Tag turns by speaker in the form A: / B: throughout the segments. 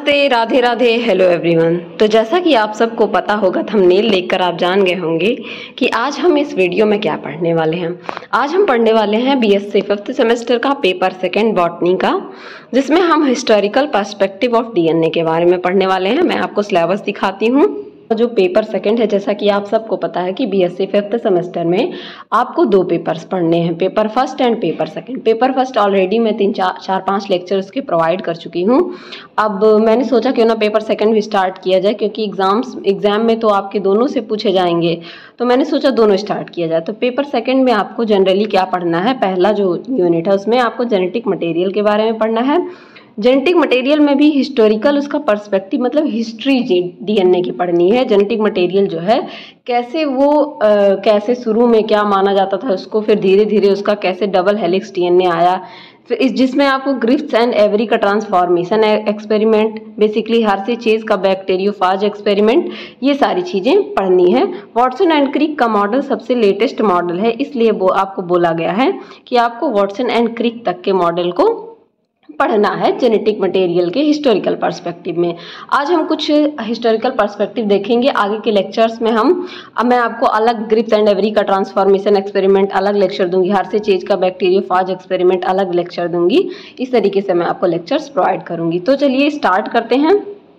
A: नमस्ते, Radhe Radhe, hello everyone. तो जैसा कि आप सबको पता होगा, थंबनेल देखकर आप जान गए होंगे कि आज हम इस वीडियो में क्या पढ़ने वाले हैं। आज हम पढ़ने वाले हैं बीएससी 5th सेमेस्टर का पेपर 2 बॉटनी का, जिसमें हम हिस्टोरिकल पर्सपेक्टिव ऑफ डीएनए के बारे में पढ़ने वाले हैं। मैं आपको सिलेबस दिखाती हूँ। जो पेपर 2 है, जैसा कि आप सबको पता है कि बीएससी 5th सेमेस्टर में आपको 2 पेपर्स पढ़ने हैं, paper 1 and paper 2। Paper 1 already मैं 3-4-5 लेक्चर उसके प्रोवाइड कर चुकी हूँ। अब मैंने सोचा क्यों ना पेपर 2 भी स्टार्ट किया जाए, क्योंकि एग्जाम में तो आपके दोनों से पूछे जाएंगे, तो मैंने सोचा दोनों स्टार्ट किया जाए। तो पेपर 2 में आपको जनरली क्या पढ़ना है, पहला जो यूनिट है उसमें आपको जेनेटिक मटेरियल के बारे में पढ़ना है। जेनेटिक मटेरियल में भी हिस्टोरिकल उसका पर्सपेक्टिव मतलब हिस्ट्री डीएनए की पढ़नी है। जेनेटिक मटेरियल जो है कैसे वो कैसे शुरू में क्या माना जाता था उसको, फिर धीरे धीरे उसका कैसे डबल हेलिक्स डीएनए आया, फिर जिसमें आपको ग्रिफ्स एंड एवरी का ट्रांसफॉर्मेशन एक्सपेरिमेंट, बेसिकली हार्सी-चेज का बैक्टीरियोफाज एक्सपेरिमेंट, ये सारी चीज़ें पढ़नी है। वॉटसन एंड क्रिक का मॉडल सबसे लेटेस्ट मॉडल है, इसलिए वो आपको बोला गया है कि आपको वॉटसन एंड क्रिक तक के मॉडल को पढ़ना है जेनेटिक मटेरियल के हिस्टोरिकल पर्सपेक्टिव में। आज हम कुछ हिस्टोरिकल पर्सपेक्टिव देखेंगे। आगे के लेक्चर्स में मैं आपको अलग ग्रिफ्स एंड एवरी का ट्रांसफॉर्मेशन एक्सपेरिमेंट अलग लेक्चर दूंगी, हार्सी-चेज का बैक्टीरियोफाज एक्सपेरिमेंट अलग लेक्चर दूंगी। इस तरीके से मैं आपको लेक्चर्स प्रोवाइड करूंगी। तो चलिए स्टार्ट करते हैं।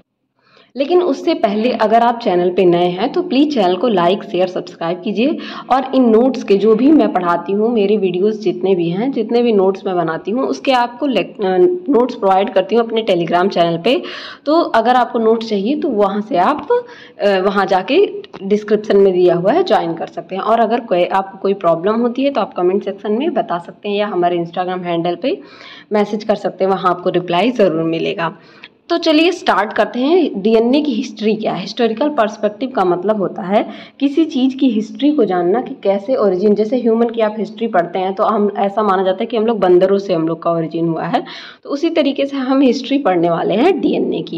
A: लेकिन उससे पहले अगर आप चैनल पे नए हैं तो प्लीज़ चैनल को लाइक, शेयर, सब्सक्राइब कीजिए। और इन नोट्स के जो भी मैं पढ़ाती हूँ, मेरे वीडियोस जितने भी हैं, जितने भी नोट्स मैं बनाती हूँ, उसके आपको नोट्स प्रोवाइड करती हूँ अपने टेलीग्राम चैनल पे। तो अगर आपको नोट्स चाहिए तो वहाँ से आप वहाँ जाके डिस्क्रिप्शन में दिया हुआ है ज्वाइन कर सकते हैं। और अगर आपको कोई प्रॉब्लम होती है तो आप कमेंट सेक्शन में बता सकते हैं या हमारे इंस्टाग्राम हैंडल पे मैसेज कर सकते हैं, वहाँ आपको रिप्लाई ज़रूर मिलेगा। तो चलिए स्टार्ट करते हैं। डीएनए की हिस्ट्री क्या है। हिस्टोरिकल पर्सपेक्टिव का मतलब होता है किसी चीज़ की हिस्ट्री को जानना कि कैसे ओरिजिन, जैसे ह्यूमन की आप हिस्ट्री पढ़ते हैं तो हम ऐसा माना जाता है कि हम लोग बंदरों से हम लोग का ओरिजिन हुआ है, तो उसी तरीके से हम हिस्ट्री पढ़ने वाले हैं डीएनए की।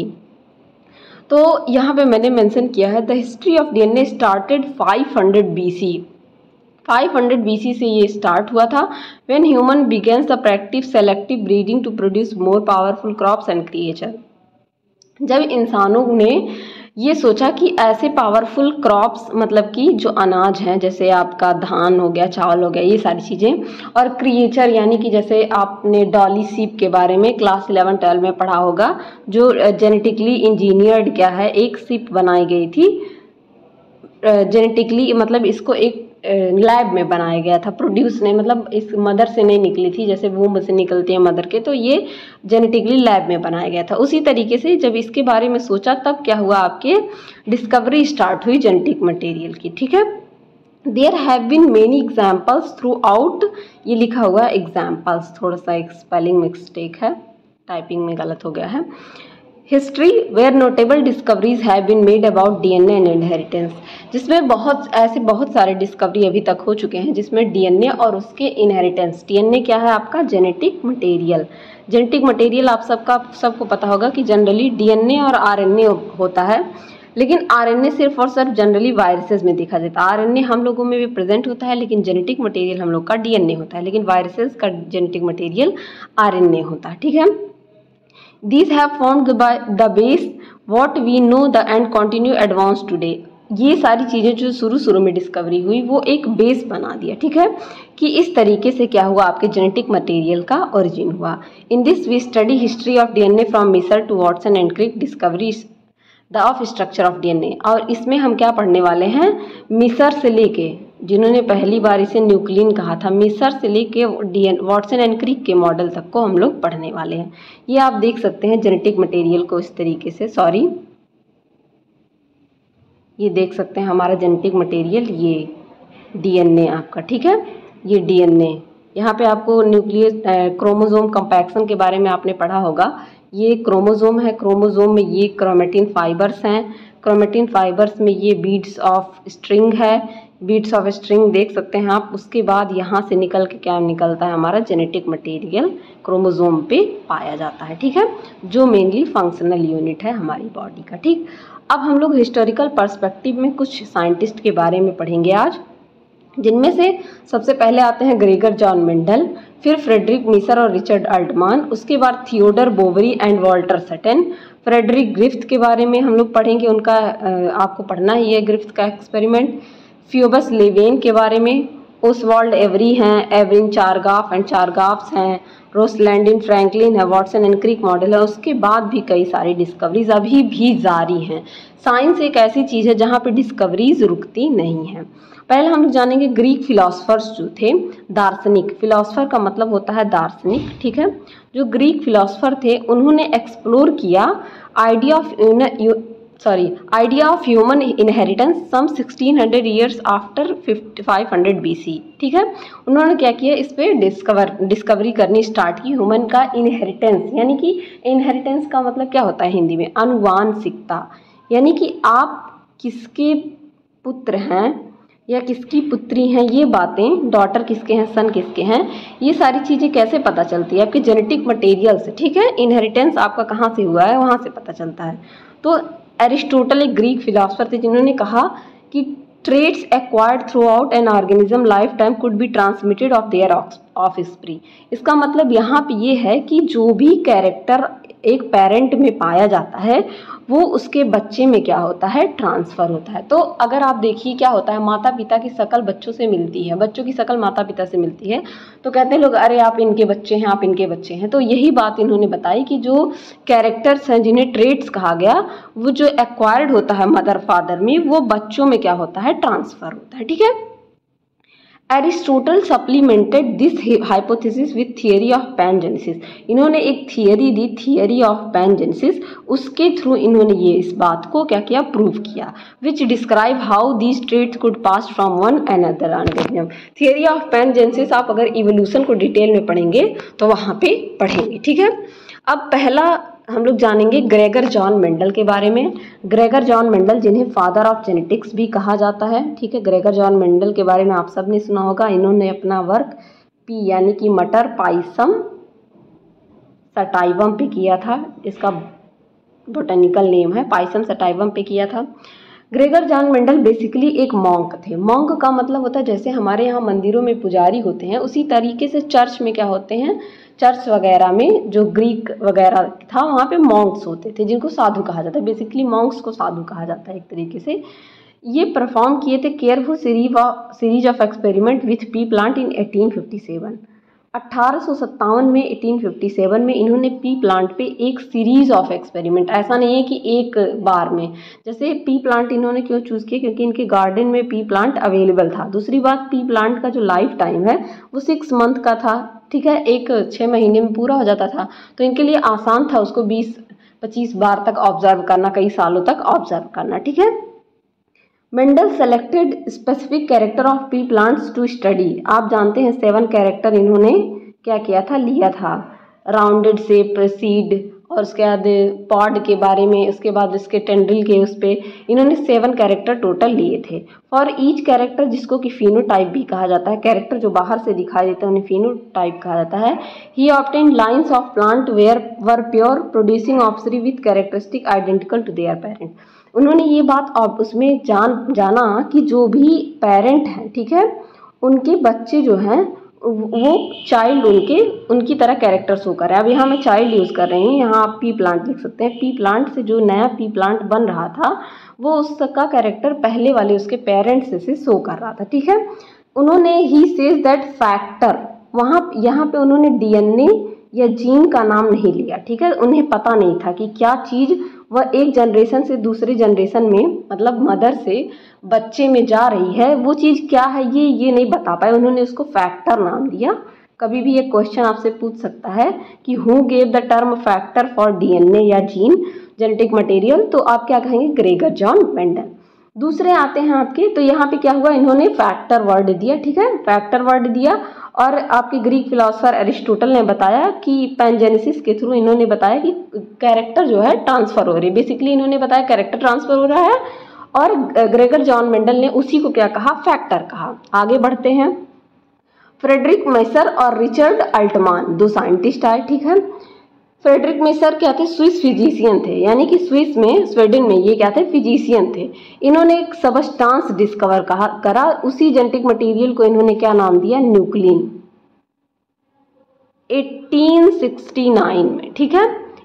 A: तो यहाँ पे मैंने मेंशन किया है the history of DNA started 500 BC। 500 BC से ये स्टार्ट हुआ था, when human begins the practice selective breeding to produce more powerful crops and creature. जब इंसानों ने ये सोचा कि ऐसे पावरफुल क्रॉप्स मतलब कि जो अनाज हैं, जैसे आपका धान हो गया, चावल हो गया, ये सारी चीज़ें, और क्रिएचर यानी कि जैसे आपने डॉली शीप के बारे में क्लास 11-12 में पढ़ा होगा, जो जेनेटिकली इंजीनियर्ड क्या है, एक शीप बनाई गई थी जेनेटिकली, मतलब इसको एक लैब में बनाया गया था, प्रोड्यूस नहीं, मतलब इस मदर से नहीं निकली थी, जैसे वूम्ब से निकलती है मदर के, तो ये जेनेटिकली लैब में बनाया गया था। उसी तरीके से जब इसके बारे में सोचा तब क्या हुआ, आपके डिस्कवरी स्टार्ट हुई जेनेटिक मटेरियल की। ठीक है, there have been many examples throughout, ये लिखा हुआ है एग्जाम्पल्स, थोड़ा सा एक स्पेलिंग मिस्टेक है, टाइपिंग में गलत हो गया है। History were notable discoveries have been made about DNA and inheritance, जिसमें बहुत सारे डिस्कवरी अभी तक हो चुके हैं, जिसमें डीएनए और उसके इनहेरिटेंस। डीएनए क्या है आपका जेनेटिक मटेरियल। जेनेटिक मटेरियल आप सबको पता होगा कि जनरली डीएनए और आरएनए होता है, लेकिन आरएनए सिर्फ और सिर्फ जनरली वायरसेस में देखा जाता है। आरएनए हम लोगों में भी प्रेजेंट होता है, लेकिन जेनेटिक मटेरियल हम लोग का डीएनए होता है, लेकिन वायरसेस का जेनेटिक मटेरियल आरएनए होता है। ठीक है, These have formed the base what we know the and continue advance today। ये सारी चीज़ें जो शुरू में डिस्कवरी हुई वो एक बेस बना दिया। ठीक है, कि इस तरीके से क्या हुआ, आपके जेनेटिक मटेरियल का ओरिजिन हुआ। In this we study history of DNA from Miescher to Watson and Crick discovery the of structure of DNA. और इसमें हम क्या पढ़ने वाले हैं, मिसर से लेके, जिन्होंने पहली बार इसे न्यूक्लियन कहा था, मिसर से लेके वॉटसन एंड क्रिक के मॉडल तक को हम लोग पढ़ने वाले हैं। ये आप देख सकते हैं जेनेटिक मटेरियल को इस तरीके से, ये देख सकते हैं हमारा जेनेटिक मटेरियल, ये डीएनए आपका। ठीक है, ये डीएनए, यहाँ पे आपको न्यूक्लियस क्रोमोसोम कंपैक्शन के बारे में आपने पढ़ा होगा। ये क्रोमोसोम है, क्रोमोसोम में ये क्रोमेटिन फाइबर्स हैं, क्रोमेटिन फाइबर्स में ये बीड्स ऑफ स्ट्रिंग है, बीड्स ऑफ स्ट्रिंग देख सकते हैं आप। उसके बाद यहाँ से निकल के क्या निकलता है, हमारा जेनेटिक मटेरियल क्रोमोसोम पे पाया जाता है। ठीक है, जो मेनली फंक्शनल यूनिट है हमारी बॉडी का। ठीक, अब हम लोग हिस्टोरिकल पर्सपेक्टिव में कुछ साइंटिस्ट के बारे में पढ़ेंगे आज, जिनमें से सबसे पहले आते हैं ग्रेगर जॉन मेंडल, फिर फ्रेडरिक मिसर और रिचर्ड अल्टमान, उसके बाद Theodor Boveri and Walter Sutton, Friedrich Griffith के बारे में हम लोग पढ़ेंगे, उनका आपको पढ़ना ही है ग्रिफ्थ का एक्सपेरिमेंट। फ्यूबस लेवेन के बारे में, ओसवाल्ड एवरी हैं, एवरिन चारगाफ एंड चारगाफ्स हैं, रोसलैंडिन फ्रैंकलिन है, वाटसन एंड क्रिक मॉडल है। उसके बाद भी कई सारी डिस्कवरीज अभी भी जारी हैं। साइंस एक ऐसी चीज़ है जहाँ पे डिस्कवरीज रुकती नहीं है। पहले हम जानेंगे ग्रीक फिलोसफर्स जो थे, दार्शनिक। फिलोसफर का मतलब होता है दार्शनिक, ठीक है। जो ग्रीक फिलोसफर थे उन्होंने एक्सप्लोर किया idea of human inheritance some 1600 years after 500 BC, ठीक है। उन्होंने क्या किया, इस पे डिस्कवरी करनी स्टार्ट की ह्यूमन का इनहेरिटेंस, यानी कि इनहेरिटेंस का मतलब क्या होता है हिंदी में, अनुवांशिकता, यानी कि आप किसके पुत्र हैं या किसकी पुत्री हैं, ये बातें, डॉटर किसके हैं, सन किसके हैं, ये सारी चीज़ें कैसे पता चलती है, आपके जेनेटिक मटेरियल से, ठीक है। इनहेरिटेंस आपका कहाँ से हुआ है वहाँ से पता चलता है। तो एरिस्टोटल एक ग्रीक फिलोसफर थे जिन्होंने कहा कि traits acquired throughout an organism lifetime could be transmitted of their offspring. इसका मतलब यहाँ पे ये है कि जो भी कैरेक्टर एक पेरेंट में पाया जाता है वो उसके बच्चे में क्या होता है, ट्रांसफ़र होता है। तो अगर आप देखिए क्या होता है, माता पिता की शक्ल बच्चों से मिलती है, बच्चों की शक्ल माता पिता से मिलती है, तो कहते हैं लोग अरे आप इनके बच्चे हैं, आप इनके बच्चे हैं। तो यही बात इन्होंने बताई कि जो कैरेक्टर्स हैं जिन्हें ट्रेट्स कहा गया, वो जो एक्वायर्ड होता है मदर फादर में, वो बच्चों में क्या होता है, ट्रांसफ़र होता है, ठीक है। Aristotle supplemented this hypothesis with theory of pangenesis. इन्होंने एक थियरी दी, थियरी ऑफ पैनजेनेसिस, उसके थ्रू इन्होंने ये इस बात को क्या किया, प्रूव किया, which describe how these traits could pass from one another organism. Theory of pangenesis आप अगर इवोल्यूशन को डिटेल में पढ़ेंगे तो वहाँ पे पढ़ेंगे, ठीक है। अब पहला हम लोग जानेंगे ग्रेगर जॉन मेंडल के बारे में। ग्रेगर जॉन मेंडल जिन्हें फादर ऑफ जेनेटिक्स भी कहा जाता है, ठीक है। ग्रेगर जॉन मेंडल के बारे में आप सब ने सुना होगा। इन्होंने अपना वर्क पी यानी कि मटर पाइसम सटाइवम पे किया था, इसका बोटेनिकल नेम है, पाइसम सटाइवम पे किया था। ग्रेगर जॉन मेंडल बेसिकली एक मॉन्क थे। मॉन्क का मतलब होता है जैसे हमारे यहाँ मंदिरों में पुजारी होते हैं, उसी तरीके से चर्च में क्या होते हैं, चर्च वगैरह में जो ग्रीक वगैरह था वहाँ पे मॉन्क्स होते थे जिनको साधु कहा जाता है। बेसिकली मॉन्क्स को साधु कहा जाता है एक तरीके से। ये परफॉर्म किए थे careful series of experiment with pea plant in 1857। 1857 में 1857 में इन्होंने पी प्लांट पे एक सीरीज ऑफ एक्सपेरिमेंट, ऐसा नहीं है कि एक बार में, जैसे पी प्लांट इन्होंने क्यों चूज़ किया, क्योंकि इनके गार्डन में पी प्लांट अवेलेबल था। दूसरी बात, पी प्लांट का जो लाइफ टाइम है वो 6 मंथ का था, ठीक है, एक 6 महीने में पूरा हो जाता था। तो इनके लिए आसान था उसको 20-25 बार तक ऑब्जर्व करना, कई सालों तक ऑब्जर्व करना, ठीक है। Mendel selected specific character of pea plants to study. आप जानते हैं 7 कैरेक्टर इन्होंने क्या किया था, लिया था। राउंडेड शेप, सीड, और उसके बाद पॉड के बारे में, उसके बाद उसके टेंड्रिल के उस पर इन्होंने 7 कैरेक्टर टोटल लिए थे। फॉर ईच कैरेक्टर, जिसको कि फिनोटाइप भी कहा जाता है, कैरेक्टर जो बाहर से दिखाई देते हैं उन्हें फिनोटाइप कहा जाता है। He obtained lines of plant were pure producing offspring with characteristic identical to their parent. उन्होंने ये बात अब उसमें जाना कि जो भी पेरेंट हैं, ठीक है, उनके बच्चे जो हैं वो चाइल्ड उनकी तरह कैरेक्टर शो कर रहा है। अब यहाँ मैं चाइल्ड यूज़ कर रही हूँ, यहाँ आप पी प्लांट लिख सकते हैं। पी प्लांट से जो नया पी प्लांट बन रहा था वो उसका कैरेक्टर पहले वाले उसके पेरेंट्स से शो कर रहा था, ठीक है। उन्होंने ही सेज दैट फैक्टर, यहाँ पे उन्होंने डीएनए या जीन का नाम नहीं लिया, ठीक है। उन्हें पता नहीं था कि क्या चीज़ वह एक जनरेशन से दूसरे जनरेशन में, मतलब मदर से बच्चे में जा रही है, वो चीज़ क्या है ये नहीं बता पाए। उन्होंने उसको फैक्टर नाम दिया। कभी भी एक क्वेश्चन आपसे पूछ सकता है कि who gave the term factor for DNA या जीन जेनेटिक मटेरियल, तो आप क्या कहेंगे, ग्रेगर जॉन मेंडल। दूसरे आते हैं आपके, तो यहाँ पे क्या हुआ, इन्होंने फैक्टर वर्ड दिया, ठीक है, फैक्टर वर्ड दिया। और आपके ग्रीक फिलोसफर एरिस्टोटल ने बताया कि पैनजेनेसिस के थ्रू इन्होंने बताया कि कैरेक्टर जो है ट्रांसफ़र हो रही है। बेसिकली इन्होंने बताया कैरेक्टर ट्रांसफ़र हो रहा है, और ग्रेगर जॉन मेंडल ने उसी को क्या कहा, फैक्टर कहा। आगे बढ़ते हैं। फ्रेडरिक मेसर और रिचर्ड अल्टमान 2 साइंटिस्ट आए, ठीक है। फ्रेडरिक मेसर क्या थे, स्विस फिजिशियन थे, यानी कि स्विस में, स्वीडन में ये क्या थे, फिजिशियन थे। इन्होंने एक सबस्टांस डिस्कवर करा, उसी जेनेटिक मटेरियल को इन्होंने क्या नाम दिया, न्यूक्लिन, 1869 में, ठीक है।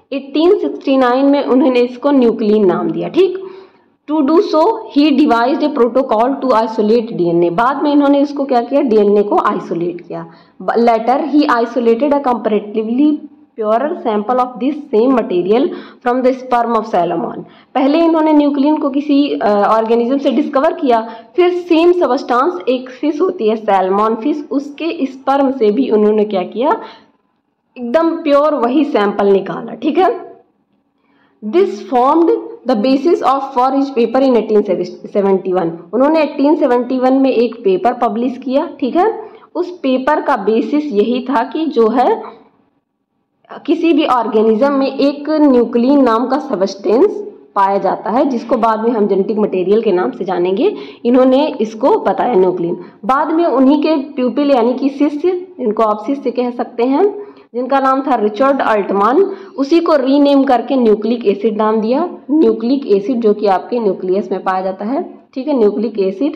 A: 1869 में उन्होंने इसको न्यूक्लिन नाम दिया। ठीक, to do so he devised a protocol to isolate DNA. बाद में इन्होंने इसको क्या किया, डीएनए को आइसोलेट किया। Later he isolated a comparatively purer sample of this same material from the sperm of salmon. पहले इन्होंने न्यूक्लिन को किसी ऑर्गेनिज्म से डिस्कवर किया, फिर सेम सबस्टांस एक फिश होती है सैलमन फिश, उसके स्पर्म से भी उन्होंने क्या किया, एकदम प्योर वही सैंपल निकाला। ठीक है, this formed the basis of for his paper in 1871। उन्होंने 1871 में एक पेपर पब्लिश किया। ठीक है, उस पेपर का बेसिस यही था कि जो है किसी भी ऑर्गेनिज्म में एक न्यूक्लिन नाम का सबस्टेंस पाया जाता है, जिसको बाद में हम जेनेटिक मटेरियल के नाम से जानेंगे। इन्होंने इसको बताया न्यूक्लिन। बाद में उन्हीं के प्यूपिल यानी कि शिष्य, इनको आप शिष्य कह सकते हैं, जिनका नाम था रिचर्ड अल्टमान, उसी को रीनेम करके न्यूक्लिक एसिड नाम दिया। न्यूक्लिक एसिड जो कि आपके न्यूक्लियस में पाया जाता है। ठीक है, न्यूक्लिक एसिड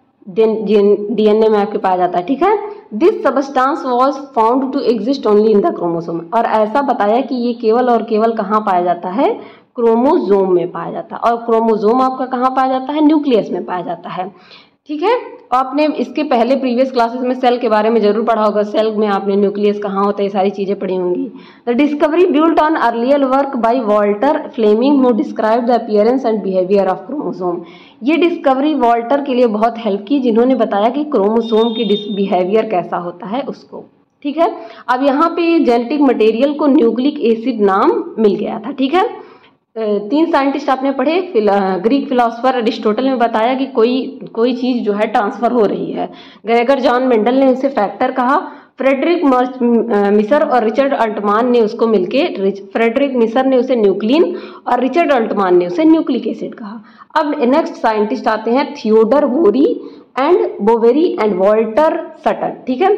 A: डीएनए में आपके पाया जाता है। ठीक है, this substance was found to exist only in the chromosome. और ऐसा बताया कि ये केवल और केवल कहाँ पाया जाता है, क्रोमोसोम में पाया जाता है। और क्रोमोसोम आपका कहाँ पाया जाता है, न्यूक्लियस में पाया जाता है। ठीक है, आपने इसके पहले प्रीवियस क्लासेस में सेल के बारे में जरूर पढ़ा होगा। सेल में आपने न्यूक्लियस कहाँ होता है, ये सारी चीजें पढ़ी होंगी। The discovery built on earlier work by Walter Flemming who describe the appearance and behaviour of chromosome. ये डिस्कवरी वॉल्टर के लिए बहुत हेल्प की, जिन्होंने बताया कि क्रोमोसोम की बिहेवियर कैसा होता है उसको। ठीक है, अब यहाँ पे जेनेटिक मटेरियल को न्यूक्लिक एसिड नाम मिल गया था। ठीक है, 3 साइंटिस्ट आपने पढ़े। ग्रीक फिलोसफर अरिस्टोटल ने बताया कि कोई चीज़ जो है ट्रांसफर हो रही है। ग्रेगर जॉन मेंडल ने उसे फैक्टर कहा। फ्रेडरिक मिसर और रिचर्ड अल्टमान ने उसको मिलके, फ्रेडरिक मिसर ने उसे न्यूक्लिन और रिचर्ड अल्टमान ने उसे न्यूक्लिक एसिड कहा। अब नेक्स्ट साइंटिस्ट आते हैं Theodor Boveri and Walter Sutton. ठीक है,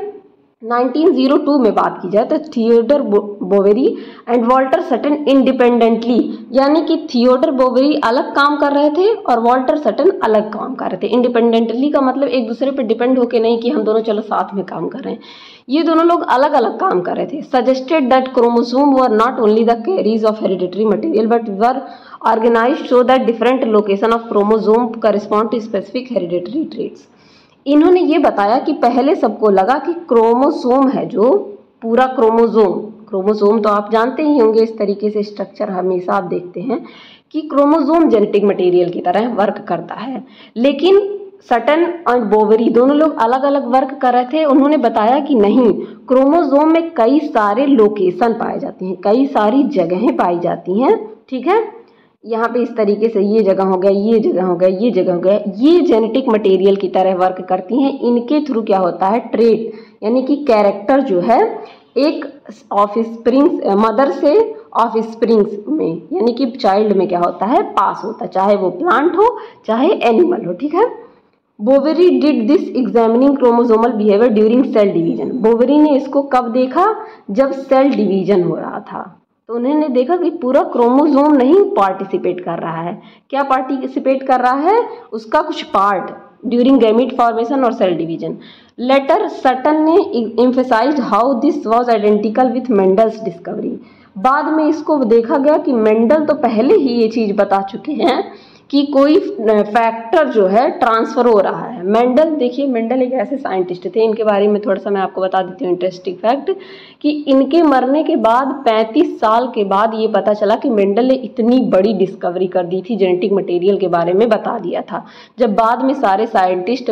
A: 1902 में बात की जाए तो Theodor Boveri and Walter Sutton independently, यानी कि थियोडर बोवेरी अलग काम कर रहे थे और वॉल्टर सटन अलग काम कर रहे थे। इंडिपेंडेंटली का मतलब एक दूसरे पर डिपेंड होके नहीं कि हम दोनों चलो साथ में काम कर रहे हैं, ये दोनों लोग अलग अलग काम कर रहे थे। Suggested that chromosome were not only the carriers of hereditary material but were organised so that different location of chromosome correspond to specific hereditary traits. इन्होंने ये बताया कि पहले सबको लगा कि क्रोमोसोम है, जो पूरा क्रोमोसोम तो आप जानते ही होंगे, इस तरीके से स्ट्रक्चर हमेशा आप देखते हैं कि क्रोमोसोम जेनेटिक मटेरियल की तरह वर्क करता है। लेकिन सटन और बोवेरी दोनों लोग अलग अलग वर्क कर रहे थे। उन्होंने बताया कि नहीं, क्रोमोसोम में कई सारे लोकेशन पाए जाते हैं, कई सारी जगहें पाई जाती हैं। ठीक है, यहाँ पे इस तरीके से ये जगह हो गया, ये जगह हो गया, ये जगह हो गया, ये जेनेटिक मटेरियल की तरह वर्क करती हैं। इनके थ्रू क्या होता है, ट्रेट यानी कि कैरेक्टर जो है एक ऑफस्प्रिंग्स, मदर से ऑफस्प्रिंग्स में यानी कि चाइल्ड में क्या होता है, पास होता है, चाहे वो प्लांट हो चाहे एनिमल हो। ठीक है, Boveri did this examining chromosomal behaviour during cell division. Boveri ने इसको कब देखा, जब सेल डिवीजन हो रहा था, तो उन्होंने देखा कि पूरा क्रोमोसोम नहीं पार्टिसिपेट कर रहा है। क्या पार्टिसिपेट कर रहा है, उसका कुछ पार्ट ड्यूरिंग गैमीट फॉर्मेशन और सेल डिवीजन। लेटर सटन ने emphasised how this was identical with Mendel's discovery. बाद में इसको देखा गया कि मेंडल तो पहले ही ये चीज़ बता चुके हैं कि कोई फैक्टर जो है ट्रांसफर हो रहा है। मेंडल, देखिए मेंडल एक ऐसे साइंटिस्ट थे, इनके बारे में थोड़ा सा मैं आपको बता देती हूँ इंटरेस्टिंग फैक्ट, कि इनके मरने के बाद 35 साल के बाद ये पता चला कि मेंडल ने इतनी बड़ी डिस्कवरी कर दी थी, जेनेटिक मटेरियल के बारे में बता दिया था। जब बाद में सारे scientist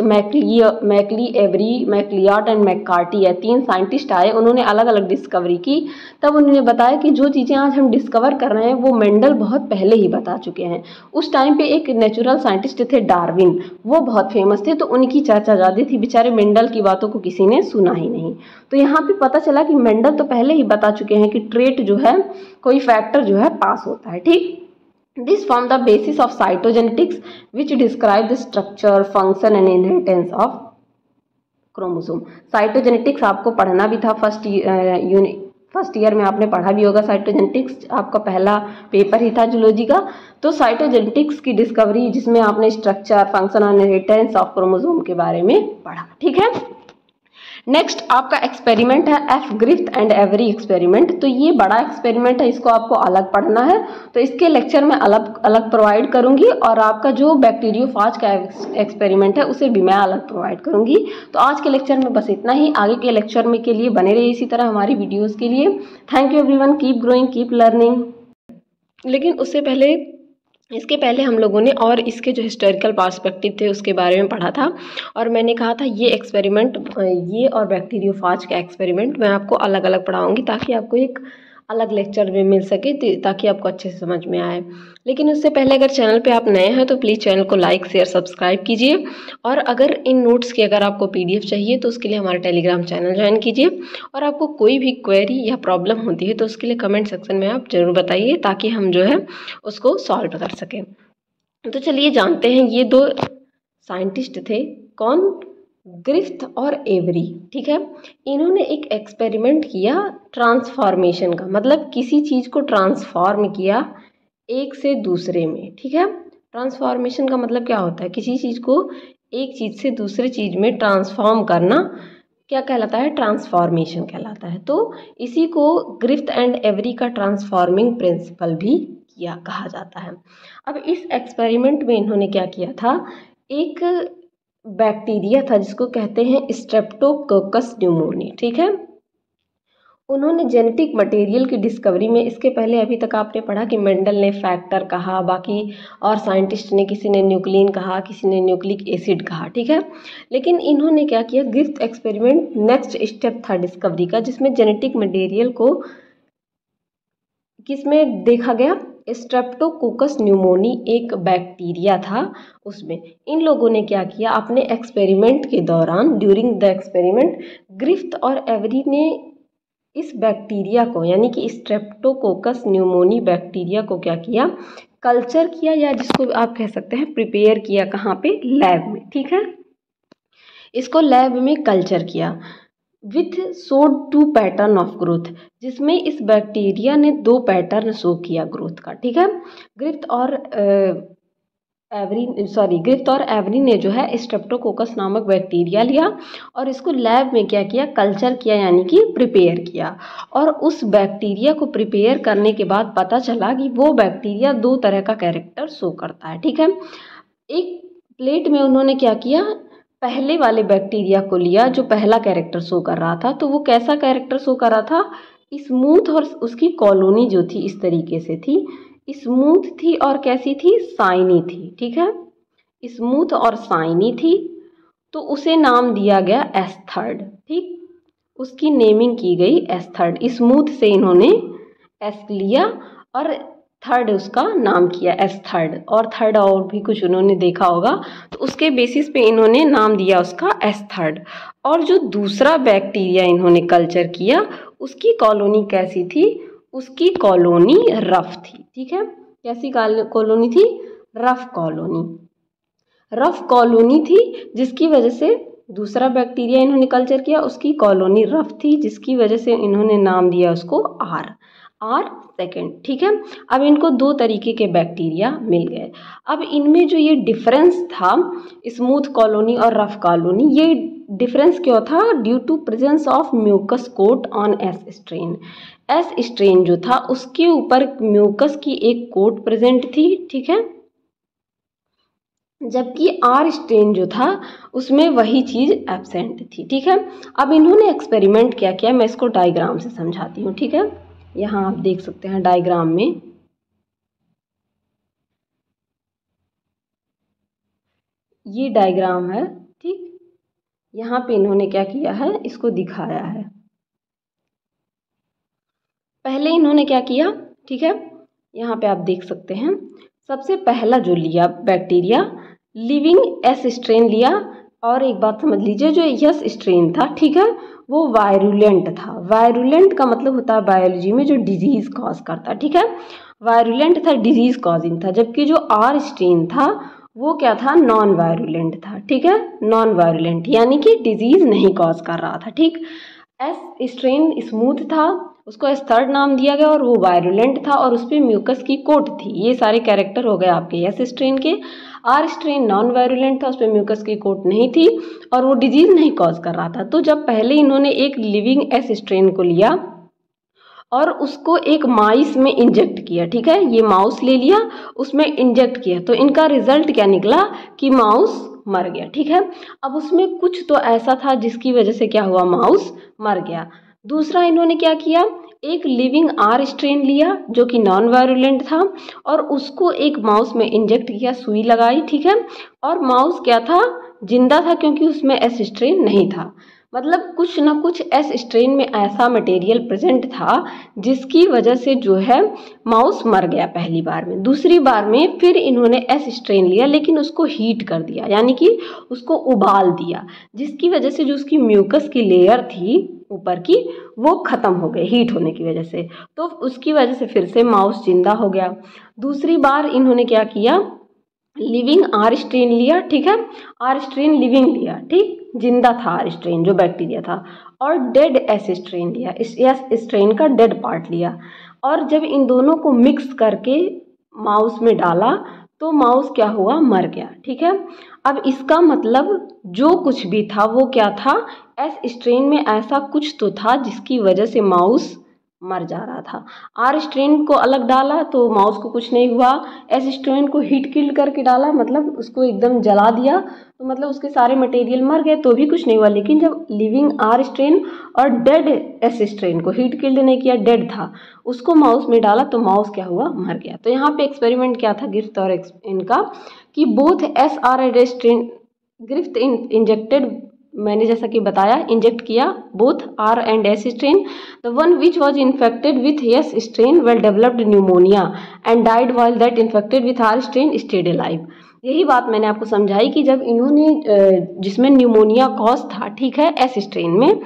A: MacLeod Avery, MacLeod and McCarty है, 3 साइंटिस्ट आए, उन्होंने अलग अलग डिस्कवरी की, तब उन्होंने बताया कि जो चीज़ें आज हम डिस्कवर कर रहे हैं वो मेंडल बहुत पहले ही बता चुके हैं। उस टाइम एक नेचुरल साइंटिस्ट थे डार्विन, वो बहुत फेमस थे, तो उनकी चर्चा ज़्यादा थी। बेचारे मेंडल की बातों को किसी ने सुना ही नहीं। तो यहाँ पे पता चला कि मेंडल तो पहले ही बता चुके हैं कि ट्रेट जो है, कोई फैक्टर जो है पास होता है। ठीक, this form the basis of cytogenetics which describe the structure, function and inheritance of chromosome. Cytogenetics आपको पढ़ना भी था, फर्स्ट ईयर में आपने पढ़ा भी होगा। साइटोजेनेटिक्स आपका पहला पेपर ही था जूलॉजी का। तो साइटोजेनेटिक्स की डिस्कवरी, जिसमें आपने स्ट्रक्चर, फंक्शन और इनहेरिटेंस ऑफ क्रोमोसोम के बारे में पढ़ा। ठीक है, नेक्स्ट आपका एक्सपेरिमेंट है F Griffith and Avery experiment. तो ये बड़ा एक्सपेरिमेंट है, इसको आपको अलग पढ़ना है, तो इसके लेक्चर में अलग अलग प्रोवाइड करूंगी, और आपका जो बैक्टीरियोफाज का एक्सपेरिमेंट है उसे भी मैं अलग प्रोवाइड करूंगी। तो आज के लेक्चर में बस इतना ही, आगे के लेक्चर में के लिए बने रहिए इसी तरह हमारी वीडियोज़ के लिए। Thank you everyone, keep growing, keep learning. लेकिन इसके पहले हम लोगों ने और इसके जो हिस्टोरिकल पर्सपेक्टिव थे उसके बारे में पढ़ा था, और मैंने कहा था ये एक्सपेरिमेंट, ये और बैक्टीरियोफाज का एक्सपेरिमेंट मैं आपको अलग अलग पढ़ाऊंगी ताकि आपको एक अलग लेक्चर में मिल सके, ताकि आपको अच्छे से समझ में आए। लेकिन उससे पहले अगर चैनल पे आप नए हैं तो प्लीज़ चैनल को लाइक शेयर सब्सक्राइब कीजिए, और अगर इन नोट्स की अगर आपको PDF चाहिए तो उसके लिए हमारा टेलीग्राम चैनल ज्वाइन कीजिए, और आपको कोई भी क्वेरी या प्रॉब्लम होती है तो उसके लिए कमेंट सेक्शन में आप ज़रूर बताइए ताकि हम जो है उसको सॉल्व कर सकें। तो चलिए जानते हैं, ये दो साइंटिस्ट थे, कौन? ग्रिफ्थ और एवरी, ठीक है। इन्होंने एक एक्सपेरिमेंट किया ट्रांसफॉर्मेशन का, मतलब किसी चीज़ को ट्रांसफॉर्म किया एक से दूसरे में, ठीक है। ट्रांसफॉर्मेशन का मतलब क्या होता है? किसी चीज़ को एक चीज़ से दूसरे चीज़ में ट्रांसफॉर्म करना क्या कहलाता है? ट्रांसफॉर्मेशन कहलाता है। तो इसी को ग्रिफ्थ एंड एवरी का ट्रांसफॉर्मिंग प्रिंसिपल भी किया कहा जाता है। अब इस एक्सपेरिमेंट में इन्होंने क्या किया था, एक बैक्टीरिया था जिसको कहते हैं स्ट्रेप्टोकोकस न्यूमोनी, ठीक है। उन्होंने जेनेटिक मटेरियल की डिस्कवरी में, इसके पहले अभी तक आपने पढ़ा कि मेंडल ने फैक्टर कहा, बाकी और साइंटिस्ट ने, किसी ने न्यूक्लिन कहा, किसी ने न्यूक्लिक एसिड कहा, ठीक है। लेकिन इन्होंने क्या किया, ग्रिफ्थ एक्सपेरिमेंट नेक्स्ट स्टेप था डिस्कवरी का, जिसमें जेनेटिक मटेरियल को किसमें देखा गया? स्ट्रेप्टोकोकस न्यूमोनी एक बैक्टीरिया था उसमें। इन लोगों ने क्या किया, अपने एक्सपेरिमेंट के दौरान, ड्यूरिंग द एक्सपेरिमेंट, ग्रिफ्थ और एवरी ने इस बैक्टीरिया को, यानी कि स्ट्रेप्टोकोकस न्यूमोनी बैक्टीरिया को क्या किया, कल्चर किया, या जिसको आप कह सकते हैं प्रिपेयर किया। कहाँ पे? लैब में, ठीक है। इसको लैब में कल्चर किया with showed 2 pattern of growth, जिसमें इस बैक्टीरिया ने 2 पैटर्न शो किया ग्रोथ का, ठीक है। ग्रिफ्थ और एवरी ने जो है स्ट्रेप्टोकोकस नामक बैक्टीरिया लिया और इसको लैब में क्या किया, कल्चर किया, यानी कि प्रिपेयर किया। और उस बैक्टीरिया को प्रिपेयर करने के बाद पता चला कि वो बैक्टीरिया 2 तरह का कैरेक्टर शो करता है, ठीक है। एक प्लेट में उन्होंने क्या किया, पहले वाले बैक्टीरिया को लिया जो पहला कैरेक्टर शो कर रहा था, तो वो कैसा कैरेक्टर शो कर रहा था, स्मूथ, और उसकी कॉलोनी जो थी इस तरीके से थी, स्मूथ थी और कैसी थी, साइनी थी, ठीक है। स्मूथ और साइनी थी, तो उसे नाम दिया गया एस्थर्ड, ठीक, उसकी नेमिंग की गई एस्थर्ड। स्मूथ से इन्होंने एस लिया और थर्ड उसका नाम किया एस्थर्ड, और थर्ड और भी कुछ उन्होंने देखा होगा, तो उसके बेसिस पे इन्होंने नाम दिया उसका एस्थर्ड। और जो दूसरा बैक्टीरिया इन्होंने कल्चर किया उसकी कॉलोनी कैसी थी, उसकी कॉलोनी रफ थी, ठीक है। कैसी कॉलोनी थी? रफ कॉलोनी थी, जिसकी वजह से दूसरा बैक्टीरिया इन्होंने कल्चर किया, उसकी कॉलोनी रफ थी, जिसकी वजह से इन्होंने नाम दिया उसको आर सेकेंड, ठीक है। अब इनको 2 तरीके के बैक्टीरिया मिल गए। अब इनमें जो ये डिफरेंस था, स्मूथ कॉलोनी और रफ कॉलोनी, ये डिफरेंस क्यों था? Due to presence of mucus coat on S strain. S strain जो था उसके ऊपर म्यूकस की एक कोट प्रेजेंट थी, ठीक है, जबकि आर स्ट्रेन जो था उसमें वही चीज़ एब्सेंट थी, ठीक है। अब इन्होंने एक्सपेरिमेंट क्या किया, मैं इसको डायग्राम से समझाती हूँ, ठीक है। यहाँ आप देख सकते हैं डायग्राम में, ये डायग्राम है, ठीक। यहाँ पे इन्होंने क्या किया है, इसको दिखाया है। पहले इन्होंने क्या किया, ठीक है, यहाँ पे आप देख सकते हैं, सबसे पहला जो लिया बैक्टीरिया, लिविंग एस स्ट्रेन लिया। और एक बात समझ लीजिए, जो यस स्ट्रेन था, ठीक है, वो वायरुलेंट था। वायरुलेंट का मतलब होता है बायोलॉजी में जो डिजीज कॉज करता, ठीक है। वायरुलेंट था, डिजीज कॉजिंग था, जबकि जो आर स्ट्रेन था वो क्या था, नॉन वायरुलेंट था, ठीक है, नॉन वायरुलेंट, यानी कि डिजीज नहीं कॉज कर रहा था, ठीक। एस स्ट्रेन स्मूथ था उसको एस थर्ड नाम दिया गया और वो वायरुलेंट था और उस पर म्यूकस की कोट थी। ये सारे कैरेक्टर हो गए आपके एस स्ट्रेन के। आर स्ट्रेन नॉन वायरुलेंट था, उस पर म्यूकस की कोट नहीं थी और वो डिजीज नहीं कॉज कर रहा था। तो जब पहले इन्होंने एक लिविंग एस स्ट्रेन को लिया और उसको एक माइस में इंजेक्ट किया, ठीक है, ये माउस ले लिया, उसमें इंजेक्ट किया, तो इनका रिजल्ट क्या निकला कि माउस मर गया, ठीक है। अब उसमें कुछ तो ऐसा था जिसकी वजह से क्या हुआ, माउस मर गया। दूसरा इन्होंने क्या किया, एक लिविंग आर स्ट्रेन लिया जो कि नॉन वायरुलेंट था और उसको एक माउस में इंजेक्ट किया, सुई लगाई, ठीक है, और माउस क्या था, जिंदा था क्योंकि उसमें एस स्ट्रेन नहीं था। मतलब कुछ ना कुछ एस स्ट्रेन में ऐसा मटेरियल प्रेजेंट था जिसकी वजह से जो है माउस मर गया पहली बार में। दूसरी बार में फिर इन्होंने एस स्ट्रेन लिया लेकिन उसको हीट कर दिया, यानी कि उसको उबाल दिया, जिसकी वजह से जो उसकी म्यूकस की लेयर थी ऊपर की वो खत्म हो गई हीट होने की वजह से, तो उसकी वजह से फिर से माउस जिंदा हो गया। दूसरी बार इन्होंने क्या किया, लिविंग आर स्ट्रेन लिया, ठीक है, आर स्ट्रेन लिविंग लिया, ठीक, जिंदा था आर स्ट्रेन जो बैक्टीरिया था, और डेड एस स्ट्रेन लिया, इस एस स्ट्रेन का डेड पार्ट लिया, और जब इन दोनों को मिक्स करके माउस में डाला तो माउस क्या हुआ, मर गया, ठीक है। अब इसका मतलब जो कुछ भी था वो क्या था, एस स्ट्रेन में ऐसा कुछ तो था जिसकी वजह से माउस मर जा रहा था। आर स्ट्रेन को अलग डाला तो माउस को कुछ नहीं हुआ, एस स्ट्रेन को हीट किल्ड करके डाला मतलब उसको एकदम जला दिया तो मतलब उसके सारे मटेरियल मर गए तो भी कुछ नहीं हुआ। लेकिन जब लिविंग आर स्ट्रेन और डेड एस स्ट्रेन को हीट किल्ड नहीं किया, डेड था, उसको माउस में डाला तो माउस क्या हुआ, मर गया। तो यहाँ पे एक्सपेरिमेंट क्या था गिफ्ट और इनका कि both S R strain Griffith injected, मैंने जैसा कि बताया इंजेक्ट किया both R and S strain, the one which was infected with S strain well developed pneumonia and died while that infected with R strain stayed alive. यही बात मैंने आपको समझाई कि जब इन्होंने जिसमें न्यूमोनिया कॉज था, ठीक है, एस स्ट्रेन में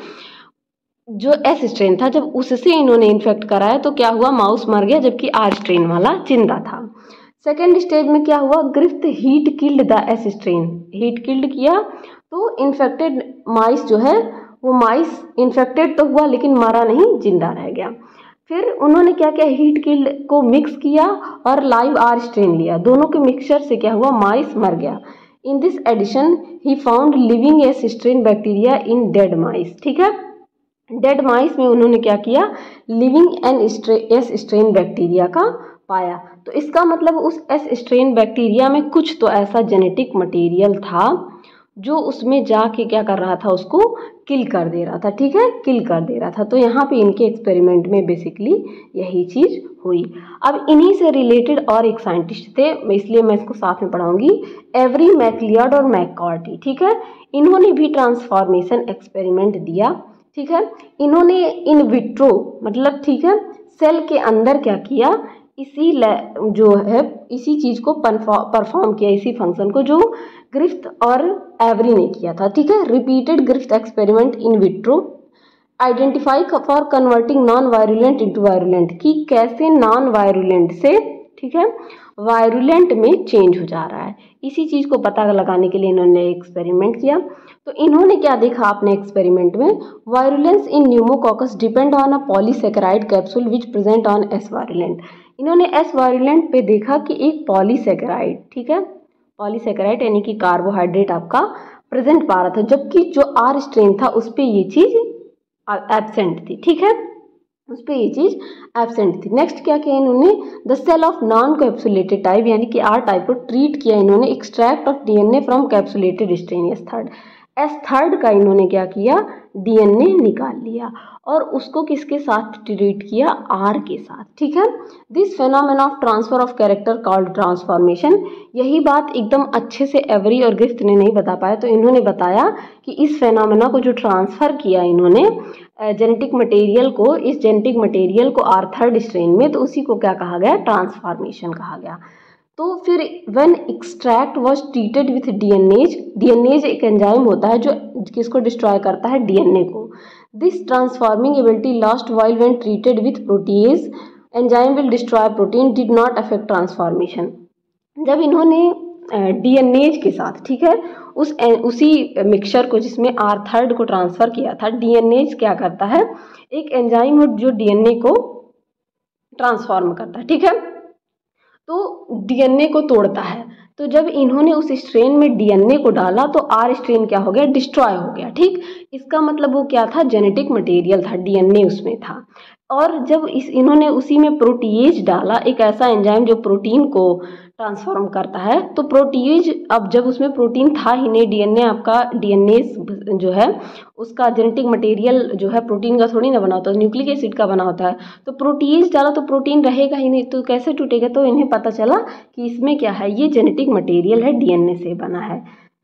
A: जो एस स्ट्रेन था जब उससे इन्होंने इन्फेक्ट कराया तो क्या हुआ, माउस मर गया जबकि आर स्ट्रेन वाला जिंदा था। सेकेंड स्टेज में क्या हुआ, Griffith heat killed the S strain, heat killed किया तो इन्फेक्टेड माइस जो है वो माइस इन्फेक्टेड तो हुआ लेकिन मरा नहीं, जिंदा रह गया। फिर उन्होंने क्या किया, हीट किल्ड को मिक्स किया और लाइव आर स्ट्रेन लिया, दोनों के मिक्सचर से क्या हुआ, माइस मर गया। In this addition he found living S strain bacteria in dead mice, ठीक है, डेड माइस में उन्होंने क्या किया, living an S strain bacteria का पाया। तो इसका मतलब उस एस स्ट्रेन बैक्टीरिया में कुछ तो ऐसा जेनेटिक मटेरियल था जो उसमें जाके क्या कर रहा था, उसको किल कर दे रहा था, ठीक है, किल कर दे रहा था। तो यहाँ पे इनके एक्सपेरिमेंट में बेसिकली यही चीज़ हुई। अब इन्हीं से रिलेटेड और एक साइंटिस्ट थे, इसलिए मैं इसको साथ में पढ़ाऊंगी, एवरी मैकलियड और मैककॉर्टी, ठीक है, इन्होंने भी ट्रांसफॉर्मेशन एक्सपेरिमेंट दिया, ठीक है। इन्होंने इन विट्रो मतलब, ठीक है, सेल के अंदर क्या किया, इसी जो है इसी चीज़ को परफॉर्म किया, इसी फंक्शन को जो ग्रिफ्थ और एवरी ने किया था, ठीक है। Repeated Griffith experiment in vitro identify for converting non virulent into virulent, कि कैसे नॉन वायरुलेंट से, ठीक है, वायरुलेंट में चेंज हो जा रहा है। इसी चीज़ को पता लगाने के लिए इन्होंने एक्सपेरिमेंट किया। तो इन्होंने क्या देखा अपने एक्सपेरिमेंट में, virulence in pneumococcus depend on a polysaccharide capsule which present on S virulent. इन्होंने एस वायरुलेंट पे देखा कि एक पॉलीसेकेराइड, ठीक है, पॉलीसेकेराइड यानी कि कार्बोहाइड्रेट आपका प्रेजेंट पा रहा था, जबकि जो आर स्ट्रेन था उस पर ये चीज़ एब्सेंट थी, ठीक है, उस पर ये चीज़ एब्सेंट थी। नेक्स्ट क्या किया इन्होंने, the cell of non capsulated type यानी कि आर टाइप को ट्रीट किया इन्होंने, extract of DNA from capsulated strain S third, S third का इन्होंने क्या किया, डीएनए निकाल लिया और उसको किसके साथ ट्रीट किया, आर के साथ, ठीक है। This phenomena of transfer of character called transformation, यही बात एकदम अच्छे से एवरी और गिफ्ट ने नहीं बता पाया, तो इन्होंने बताया कि इस फेनोमेना को जो ट्रांसफ़र किया इन्होंने जेनेटिक मटेरियल को, इस जेनेटिक मटेरियल को आर थर्ड स्ट्रेन में, तो उसी को क्या कहा गया, ट्रांसफॉर्मेशन कहा गया। तो फिर when extract was treated with DNase, DNase एक एंजाइम होता है जो किसको डिस्ट्रॉय करता है, डीएनए को। This transforming ability lost while when treated with protease enzyme will destroy protein did not affect transformation. जब इन्होंने डीएनए के साथ, ठीक है, उसी मिक्सचर को जिसमें R3 को ट्रांसफर किया था, डीएनए क्या करता है, एक एंजाइम जो डीएनए को ट्रांसफॉर्म करता है, ठीक है, तो डीएनए को तोड़ता है। तो जब इन्होंने उस स्ट्रेन में डीएनए को डाला तो आर स्ट्रेन क्या हो गया, डिस्ट्रॉय हो गया, ठीक। इसका मतलब वो क्या था, जेनेटिक मटेरियल था, डीएनए उसमें था। और जब इन्होंने उसी में प्रोटीएज डाला, एक ऐसा एंजाइम जो प्रोटीन को ट्रांसफॉर्म करता है, तो प्रोटीएज, अब जब उसमें प्रोटीन था ही नहीं, डीएनए आपका, डीएनए जो है उसका जेनेटिक मटेरियल जो है प्रोटीन का थोड़ी ना बना होता है, न्यूक्लिक एसिड का बना होता है। तो प्रोटीज डाला तो प्रोटीन रहेगा ही नहीं, तो कैसे टूटेगा। तो इन्हें पता चला कि इसमें क्या है, ये जेनेटिक मटेरियल है, डीएनए से बना है।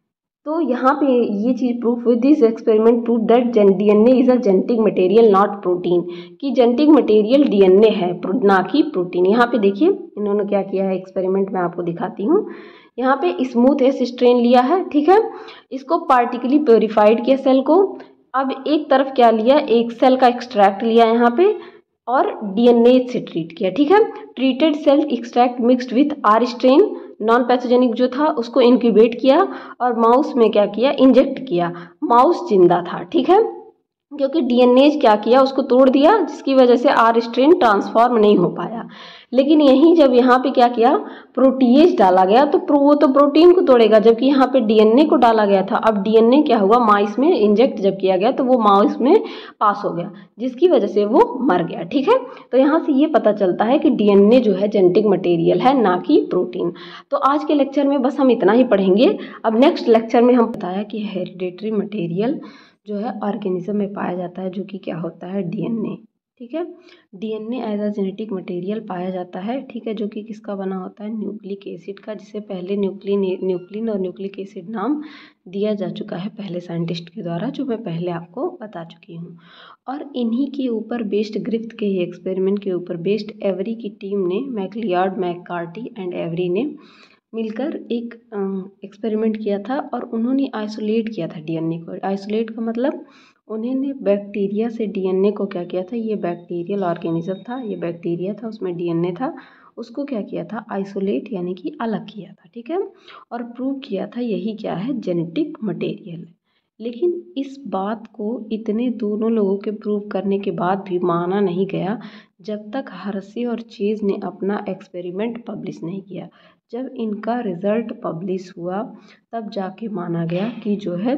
A: तो यहाँ पे ये चीज़ प्रूफ हुई, this experiment proof that DNA is a genetic material not protein, कि जेनेटिक मटेरियल डीएनए है, ना कि प्रोटीन। यहाँ पे देखिए इन्होंने क्या किया है, एक्सपेरिमेंट में आपको दिखाती हूँ। यहाँ पे स्मूथ एस स्ट्रेन लिया है, ठीक है, इसको पार्टिकली प्योरीफाइड किया सेल को। अब एक तरफ क्या लिया, एक सेल का एक्सट्रैक्ट लिया यहाँ पे और डीएनए से ट्रीट किया, ठीक है। Treated cell extract mixed with R strain non pathogenic जो था उसको इंक्यूबेट किया और माउस में क्या किया, इंजेक्ट किया। माउस जिंदा था, ठीक है, क्योंकि डीएनए क्या किया, उसको तोड़ दिया, जिसकी वजह से आर स्ट्रेन ट्रांसफॉर्म नहीं हो पाया। लेकिन यहीं जब यहाँ पे क्या किया, प्रोटीएज डाला गया, तो वो तो प्रोटीन को तोड़ेगा, जबकि यहाँ पे डीएनए को डाला गया था। अब डीएनए क्या हुआ, माउस में इंजेक्ट जब किया गया तो वो माउस में पास हो गया, जिसकी वजह से वो मर गया, ठीक है। तो यहाँ से ये पता चलता है कि डीएनए जो है जेनेटिक मटेरियल है, ना कि प्रोटीन। तो आज के लेक्चर में बस हम इतना ही पढ़ेंगे। अब नेक्स्ट लेक्चर में हम बताया कि हेरिडेटरी मटेरियल जो है ऑर्गेनिज्म में पाया जाता है, जो कि क्या होता है, डीएनए, ठीक है। DNA as a genetic material पाया जाता है, ठीक है, जो कि किसका बना होता है, न्यूक्लिक एसिड का, जिसे पहले न्यूक्लिन और न्यूक्लिक एसिड नाम दिया जा चुका है पहले साइंटिस्ट के द्वारा, जो मैं पहले आपको बता चुकी हूँ। और इन्हीं के ऊपर बेस्ड, ग्रिफ्थ के ही एक्सपेरिमेंट के ऊपर बेस्ड, एवरी की टीम ने, मैकलियार्ड, मैककार्टी एंड एवरी ने मिलकर एक एक्सपेरिमेंट किया था और उन्होंने आइसोलेट किया था डीएनए को। आइसोलेट का मतलब उन्होंने बैक्टीरिया से डीएनए को क्या किया था, ये बैक्टीरियल ऑर्गेनिज्म था, ये बैक्टीरिया था, उसमें डीएनए था, उसको क्या किया था, आइसोलेट यानी कि अलग किया था, ठीक है, और प्रूव किया था यही क्या है, जेनेटिक मटेरियल। लेकिन इस बात को इतने दोनों लोगों के प्रूव करने के बाद भी माना नहीं गया जब तक हर्शी और चेज ने अपना एक्सपेरिमेंट पब्लिश नहीं किया। जब इनका रिजल्ट पब्लिश हुआ तब जाके माना गया कि जो है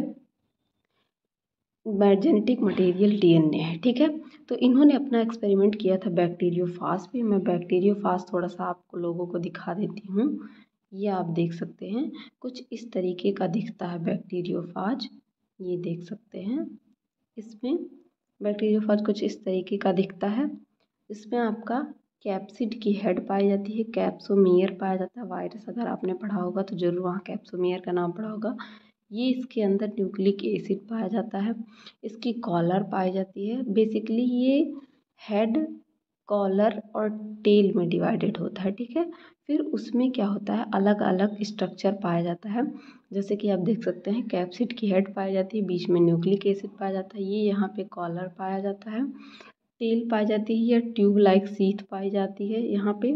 A: जेनेटिक मटेरियल डीएनए है, ठीक है। तो इन्होंने अपना एक्सपेरिमेंट किया था बैक्टीरियोफाज पे। मैं बैक्टीरियोफाज थोड़ा सा आपको लोगों को दिखा देती हूँ। ये आप देख सकते हैं, कुछ इस तरीके का दिखता है बैक्टीरियोफाज, ये देख सकते हैं। इसमें बैक्टीरियोफाज कुछ इस तरीके का दिखता है। इसमें आपका कैप्सिड की हेड पाई जाती है, कैप्सोमियर पाया जाता है। वायरस अगर आपने पढ़ा होगा तो जरूर वहाँ कैप्सोमियर का नाम पढ़ा होगा। ये इसके अंदर न्यूक्लिक एसिड पाया जाता है, इसकी कॉलर पाई जाती है। बेसिकली ये हेड, कॉलर और टेल में डिवाइडेड होता है, ठीक है। फिर उसमें क्या होता है, अलग अलग स्ट्रक्चर पाया जाता है, जैसे कि आप देख सकते हैं कैप्सिड की हेड पाई जाती है, बीच में न्यूक्लिक एसिड पाया जाता है, ये यहाँ पे कॉलर पाया जाता है, टेल पाई जाती है या ट्यूब लाइक सीथ पाई जाती है, यहाँ पे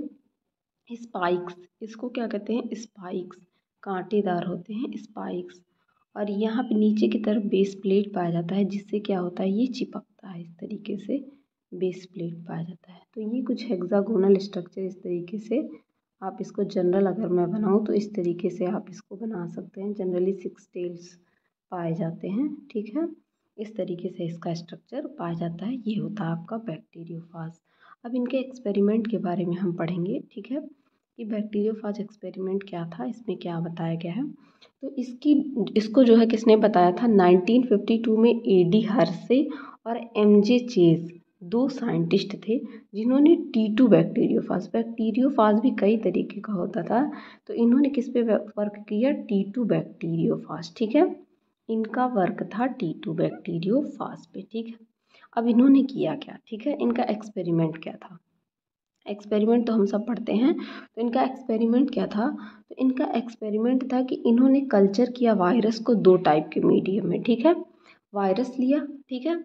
A: स्पाइक्स, इसको क्या कहते हैं, स्पाइक्स, कांटेदार होते हैं स्पाइक्स। और यहाँ पे नीचे की तरफ बेस प्लेट पाया जाता है, जिससे क्या होता है, ये चिपकता है, इस तरीके से बेस प्लेट पाया जाता है। तो ये कुछ हेक्सागोनल स्ट्रक्चर इस तरीके से, आप इसको जनरल अगर मैं बनाऊँ तो इस तरीके से आप इसको बना सकते हैं। जनरली 6 टेल्स पाए जाते हैं, ठीक है, इस तरीके से इसका स्ट्रक्चर पाया जाता है। ये होता है आपका बैक्टीरियोफाज। अब इनके एक्सपेरिमेंट के बारे में हम पढ़ेंगे, ठीक है, कि बैक्टीरियोफाज एक्सपेरिमेंट क्या था, इसमें क्या बताया गया है। तो इसको जो है किसने बताया था, 1952 में एडी हर्शे और एमजे चेज, 2 साइंटिस्ट थे जिन्होंने T2 बैक्टीरियोफाज भी कई तरीके का होता था, तो इन्होंने किस पे वर्क किया, T2 बैक्टीरियोफाज, ठीक है, इनका वर्क था T2 बैक्टीरियोफाज पे, ठीक है। अब इन्होंने किया क्या, ठीक है, इनका एक्सपेरिमेंट क्या था। एक्सपेरिमेंट तो हम सब पढ़ते हैं, तो इनका एक्सपेरिमेंट क्या था, तो इनका एक्सपेरिमेंट था कि इन्होंने कल्चर किया वायरस को 2 टाइप के मीडियम में, ठीक है, वायरस लिया, ठीक है,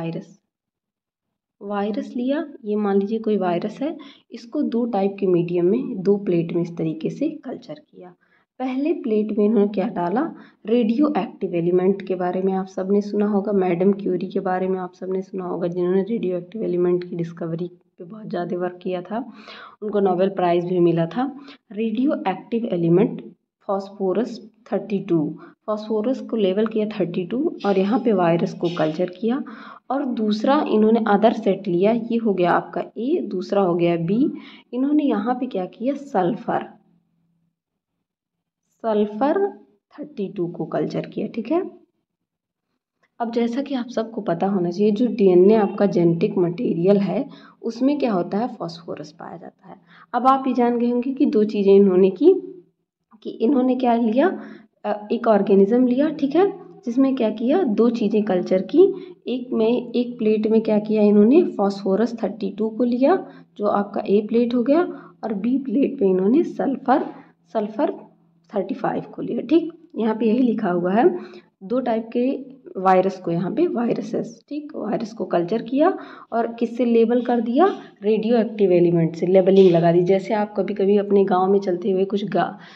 A: वायरस लिया, ये मान लीजिए कोई वायरस है, इसको 2 टाइप के मीडियम में, 2 प्लेट में इस तरीके से कल्चर किया। पहले प्लेट में इन्होंने क्या डाला, रेडियो एक्टिव एलिमेंट के बारे में आप सब ने सुना होगा, मैडम क्यूरी के बारे में आप सब ने सुना होगा, जिन्होंने रेडियो एक्टिव एलिमेंट की डिस्कवरी पे बहुत ज़्यादा वर्क किया था, उनको नोबेल प्राइज़ भी मिला था। Radio active element phosphorus 32, phosphorus को लेवल किया 32 और यहाँ पे वायरस को कल्चर किया। और दूसरा इन्होंने अदर सेट लिया, ये हो गया आपका ए, दूसरा हो गया बी। इन्होंने यहाँ पे क्या किया, सल्फर 32 को कल्चर किया, ठीक है। अब जैसा कि आप सबको पता होना चाहिए, जो डीएनए आपका जेनेटिक मटेरियल है उसमें क्या होता है, फॉस्फोरस पाया जाता है। अब आप ये जान गए होंगे कि दो चीज़ें इन्होंने की, कि इन्होंने क्या लिया, एक ऑर्गेनिज्म लिया, ठीक है, जिसमें क्या किया, दो चीज़ें कल्चर की। एक प्लेट में क्या किया इन्होंने, फॉस्फोरस 32 को लिया जो आपका ए प्लेट हो गया, और बी प्लेट पे इन्होंने सल्फर 35 को लिया, ठीक। यहाँ पे यही लिखा हुआ है, दो टाइप के वायरस को, यहाँ पे वायरसेस, ठीक, वायरस को कल्चर किया और किससे लेबल कर दिया, रेडियो एक्टिव एलिमेंट से लेबलिंग लगा दी। जैसे आप कभी कभी अपने गांव में चलते हुए कुछ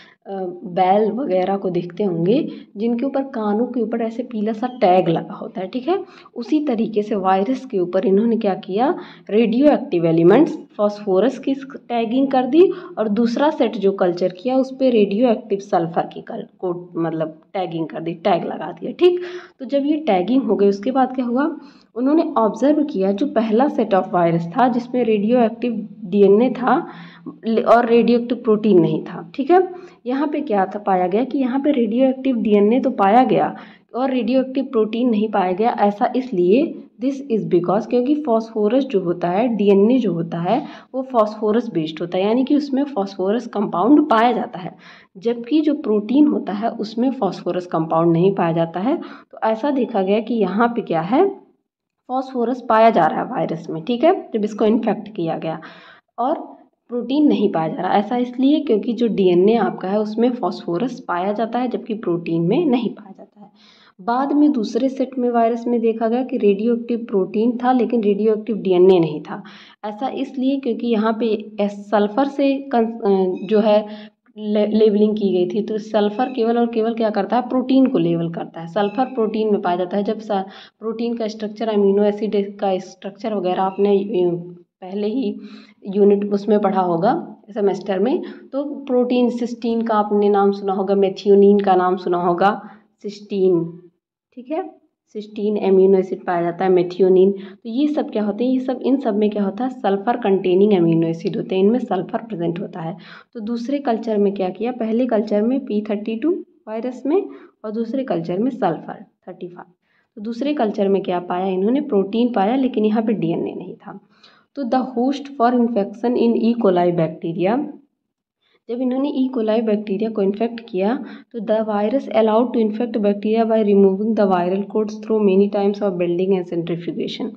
A: बैल वगैरह को देखते होंगे जिनके ऊपर कानों के ऊपर ऐसे पीला सा टैग लगा होता है, ठीक है, उसी तरीके से वायरस के ऊपर इन्होंने क्या किया, रेडियो एक्टिव एलिमेंट्स फॉस्फोरस की टैगिंग कर दी और दूसरा सेट जो कल्चर किया उस पर रेडियो एक्टिव सल्फर की मतलब टैगिंग कर दी, टैग लगा दिया, ठीक। तो जब ये टैगिंग हो गई उसके बाद क्या हुआ, उन्होंने ऑब्जर्व किया जो पहला सेट ऑफ वायरस था जिसमें रेडियो एक्टिव डीएनए था और रेडियो एक्टिव प्रोटीन नहीं था, ठीक है। यहाँ पे क्या था, पाया गया कि यहाँ पे रेडियो एक्टिव डीएनए तो पाया गया और रेडियो एक्टिव प्रोटीन नहीं पाया गया। ऐसा इसलिए, दिस इज़ बिकॉज, क्योंकि फॉस्फोरस जो होता है, डीएनए जो होता है वो फॉस्फोरस बेस्ड होता है, यानी कि उसमें फॉस्फोरस कंपाउंड पाया जाता है, जबकि जो प्रोटीन होता है उसमें फॉस्फोरस कंपाउंड नहीं पाया जाता है। तो ऐसा देखा गया कि यहाँ पे क्या है, फॉस्फोरस पाया जा रहा है वायरस में, ठीक है, जब इसको इन्फेक्ट किया गया, और प्रोटीन नहीं पाया जा रहा। ऐसा इसलिए क्योंकि जो डीएनए आपका है उसमें फॉस्फोरस पाया जाता है जबकि प्रोटीन में नहीं पाया जाता है। बाद में दूसरे सेट में वायरस में देखा गया कि रेडियो एक्टिव प्रोटीन था लेकिन रेडियो एक्टिव डीएनए नहीं था। ऐसा इसलिए क्योंकि यहाँ पे सल्फर से जो है लेबलिंग की गई थी, तो सल्फर केवल और केवल क्या करता है, प्रोटीन को लेबल करता है। सल्फर प्रोटीन में पाया जाता है। जब प्रोटीन का स्ट्रक्चर, अमीनो एसिड का स्ट्रक्चर वगैरह आपने पहले ही यूनिट उसमें पढ़ा होगा सेमेस्टर में, तो प्रोटीन सिस्टीन का आपने नाम सुना होगा, मेथियोनिन का नाम सुना होगा, सिस्टीन, ठीक है, सिस्टीन एमिनो एसिड पाया जाता है, मेथियोनिन। तो ये सब क्या होते हैं, ये सब, इन सब में क्या होता है, सल्फर कंटेनिंग एमिनो एसिड होते हैं, इनमें सल्फर प्रेजेंट होता है। तो दूसरे कल्चर में क्या किया, पहले कल्चर में P32 वायरस में और दूसरे कल्चर में सल्फर 35। तो दूसरे कल्चर में क्या पाया इन्होंने, प्रोटीन पाया, लेकिन यहाँ पे डीएनए नहीं था। तो the host for infection in E coli bacteria, जब इन्होंने ई कोलाई बैक्टीरिया को इन्फेक्ट किया तो the virus allowed to infect bacteria by removing the viral coats through many times of bending and centrifugation.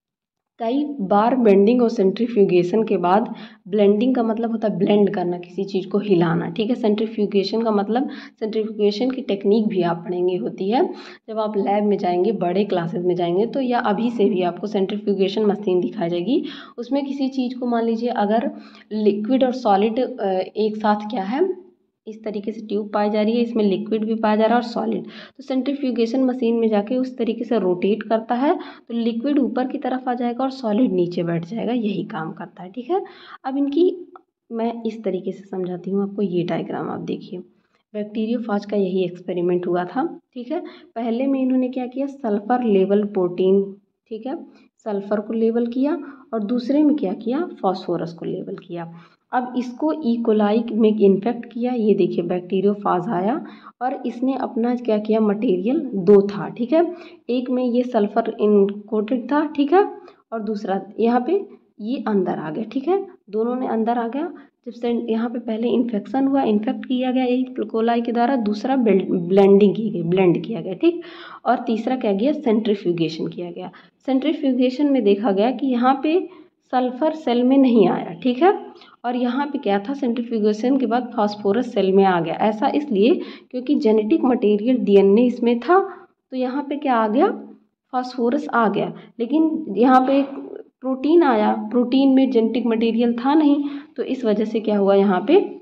A: कई बार बेंडिंग और centrifugation के बाद, ब्लेंडिंग का मतलब होता है ब्लेंड करना, किसी चीज़ को हिलाना, ठीक है। सेंट्रीफ्यूगेशन का मतलब, सेंट्रीफ्यूगेशन की टेक्निक भी आप पढ़ेंगे होती है जब आप लैब में जाएंगे, बड़े क्लासेस में जाएंगे तो, या अभी से भी आपको सेंट्रीफ्यूगेशन मशीन दिखाई जाएगी। उसमें किसी चीज़ को, मान लीजिए अगर लिक्विड और सॉलिड एक साथ क्या है, इस तरीके से ट्यूब पाई जा रही है, इसमें लिक्विड भी पाया जा रहा है और सॉलिड, तो सेंट्रीफ्यूगेशन मशीन में जाके उस तरीके से रोटेट करता है तो लिक्विड ऊपर की तरफ आ जाएगा और सॉलिड नीचे बैठ जाएगा, यही काम करता है, ठीक है। अब इनकी मैं इस तरीके से समझाती हूँ आपको, ये डायग्राम आप देखिए। बैक्टीरियोफाज का यही एक्सपेरिमेंट हुआ था, ठीक है। पहले में इन्होंने क्या किया, सल्फर लेवल प्रोटीन, ठीक है, सल्फर को लेबल किया, और दूसरे में क्या किया, फॉस्फोरस को लेबल किया। अब इसको ई कोलाई में इन्फेक्ट किया, ये देखिए बैक्टीरियोफाज आया और इसने अपना क्या किया, मटेरियल दो था, ठीक है, एक में ये सल्फर इनकोटेड था, ठीक है, और दूसरा यहाँ पे ये अंदर आ गया, ठीक है, दोनों ने अंदर आ गया। जब से यहाँ पे पहले इन्फेक्शन हुआ, इन्फेक्ट किया गया ई कोलाई के द्वारा, दूसरा ब्लेंडिंग की गई, ब्लेंड किया गया, ठीक, और तीसरा क्या गया, सेंट्रीफ्यूगेशन किया गया। सेंट्रीफ्यूगेशन में देखा गया कि यहाँ पे सल्फर सेल में नहीं आया, ठीक है, और यहाँ पे क्या था, सेंट्रीफ्यूगेशन के बाद फास्फोरस सेल में आ गया। ऐसा इसलिए क्योंकि जेनेटिक मटेरियल डीएनए इसमें था, तो यहाँ पे क्या आ गया, फास्फोरस आ गया, लेकिन यहाँ पे प्रोटीन आया, प्रोटीन में जेनेटिक मटेरियल था नहीं, तो इस वजह से क्या हुआ, यहाँ पे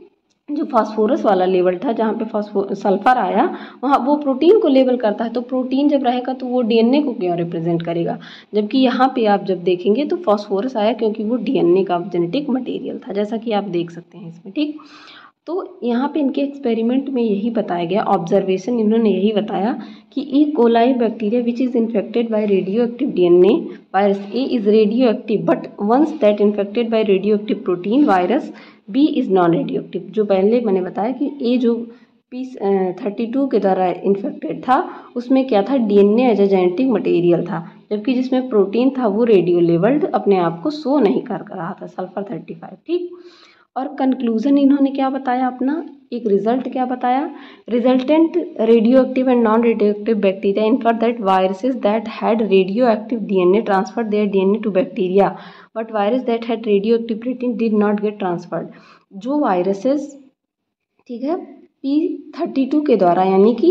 A: जो फास्फोरस वाला लेवल था, जहाँ पे सल्फर आया, वहाँ वो प्रोटीन को लेबल करता है। तो प्रोटीन जब रहेगा तो वो डीएनए को क्यों रिप्रेजेंट करेगा, जबकि यहाँ पे आप जब देखेंगे तो फास्फोरस आया क्योंकि वो डीएनए का जेनेटिक मटेरियल था, जैसा कि आप देख सकते हैं इसमें। ठीक, तो यहाँ पे इनके एक्सपेरिमेंट में यही बताया गया, ऑब्जर्वेशन इन्होंने यही बताया कि E coli bacteria which is infected by radioactive DNA virus A is radioactive but once that infected by radioactive protein virus B is non radioactive. जो पहले मैंने बताया कि ए जो P32 के द्वारा इन्फेक्टेड था उसमें क्या था, DNA as a genetic material था, जबकि जिसमें प्रोटीन था वो रेडियो लेवल्ड अपने आप को शो नहीं कर रहा था, सल्फर 35। ठीक, और कंक्लूजन इन्होंने क्या बताया अपना, एक रिजल्ट क्या बताया, resultant radioactive and non radioactive bacteria infer that viruses that had radioactive DNA transfer their DNA to bacteria but virus that had radioactive protein did not get transferred. जो viruses, ठीक है, P32 के द्वारा यानी कि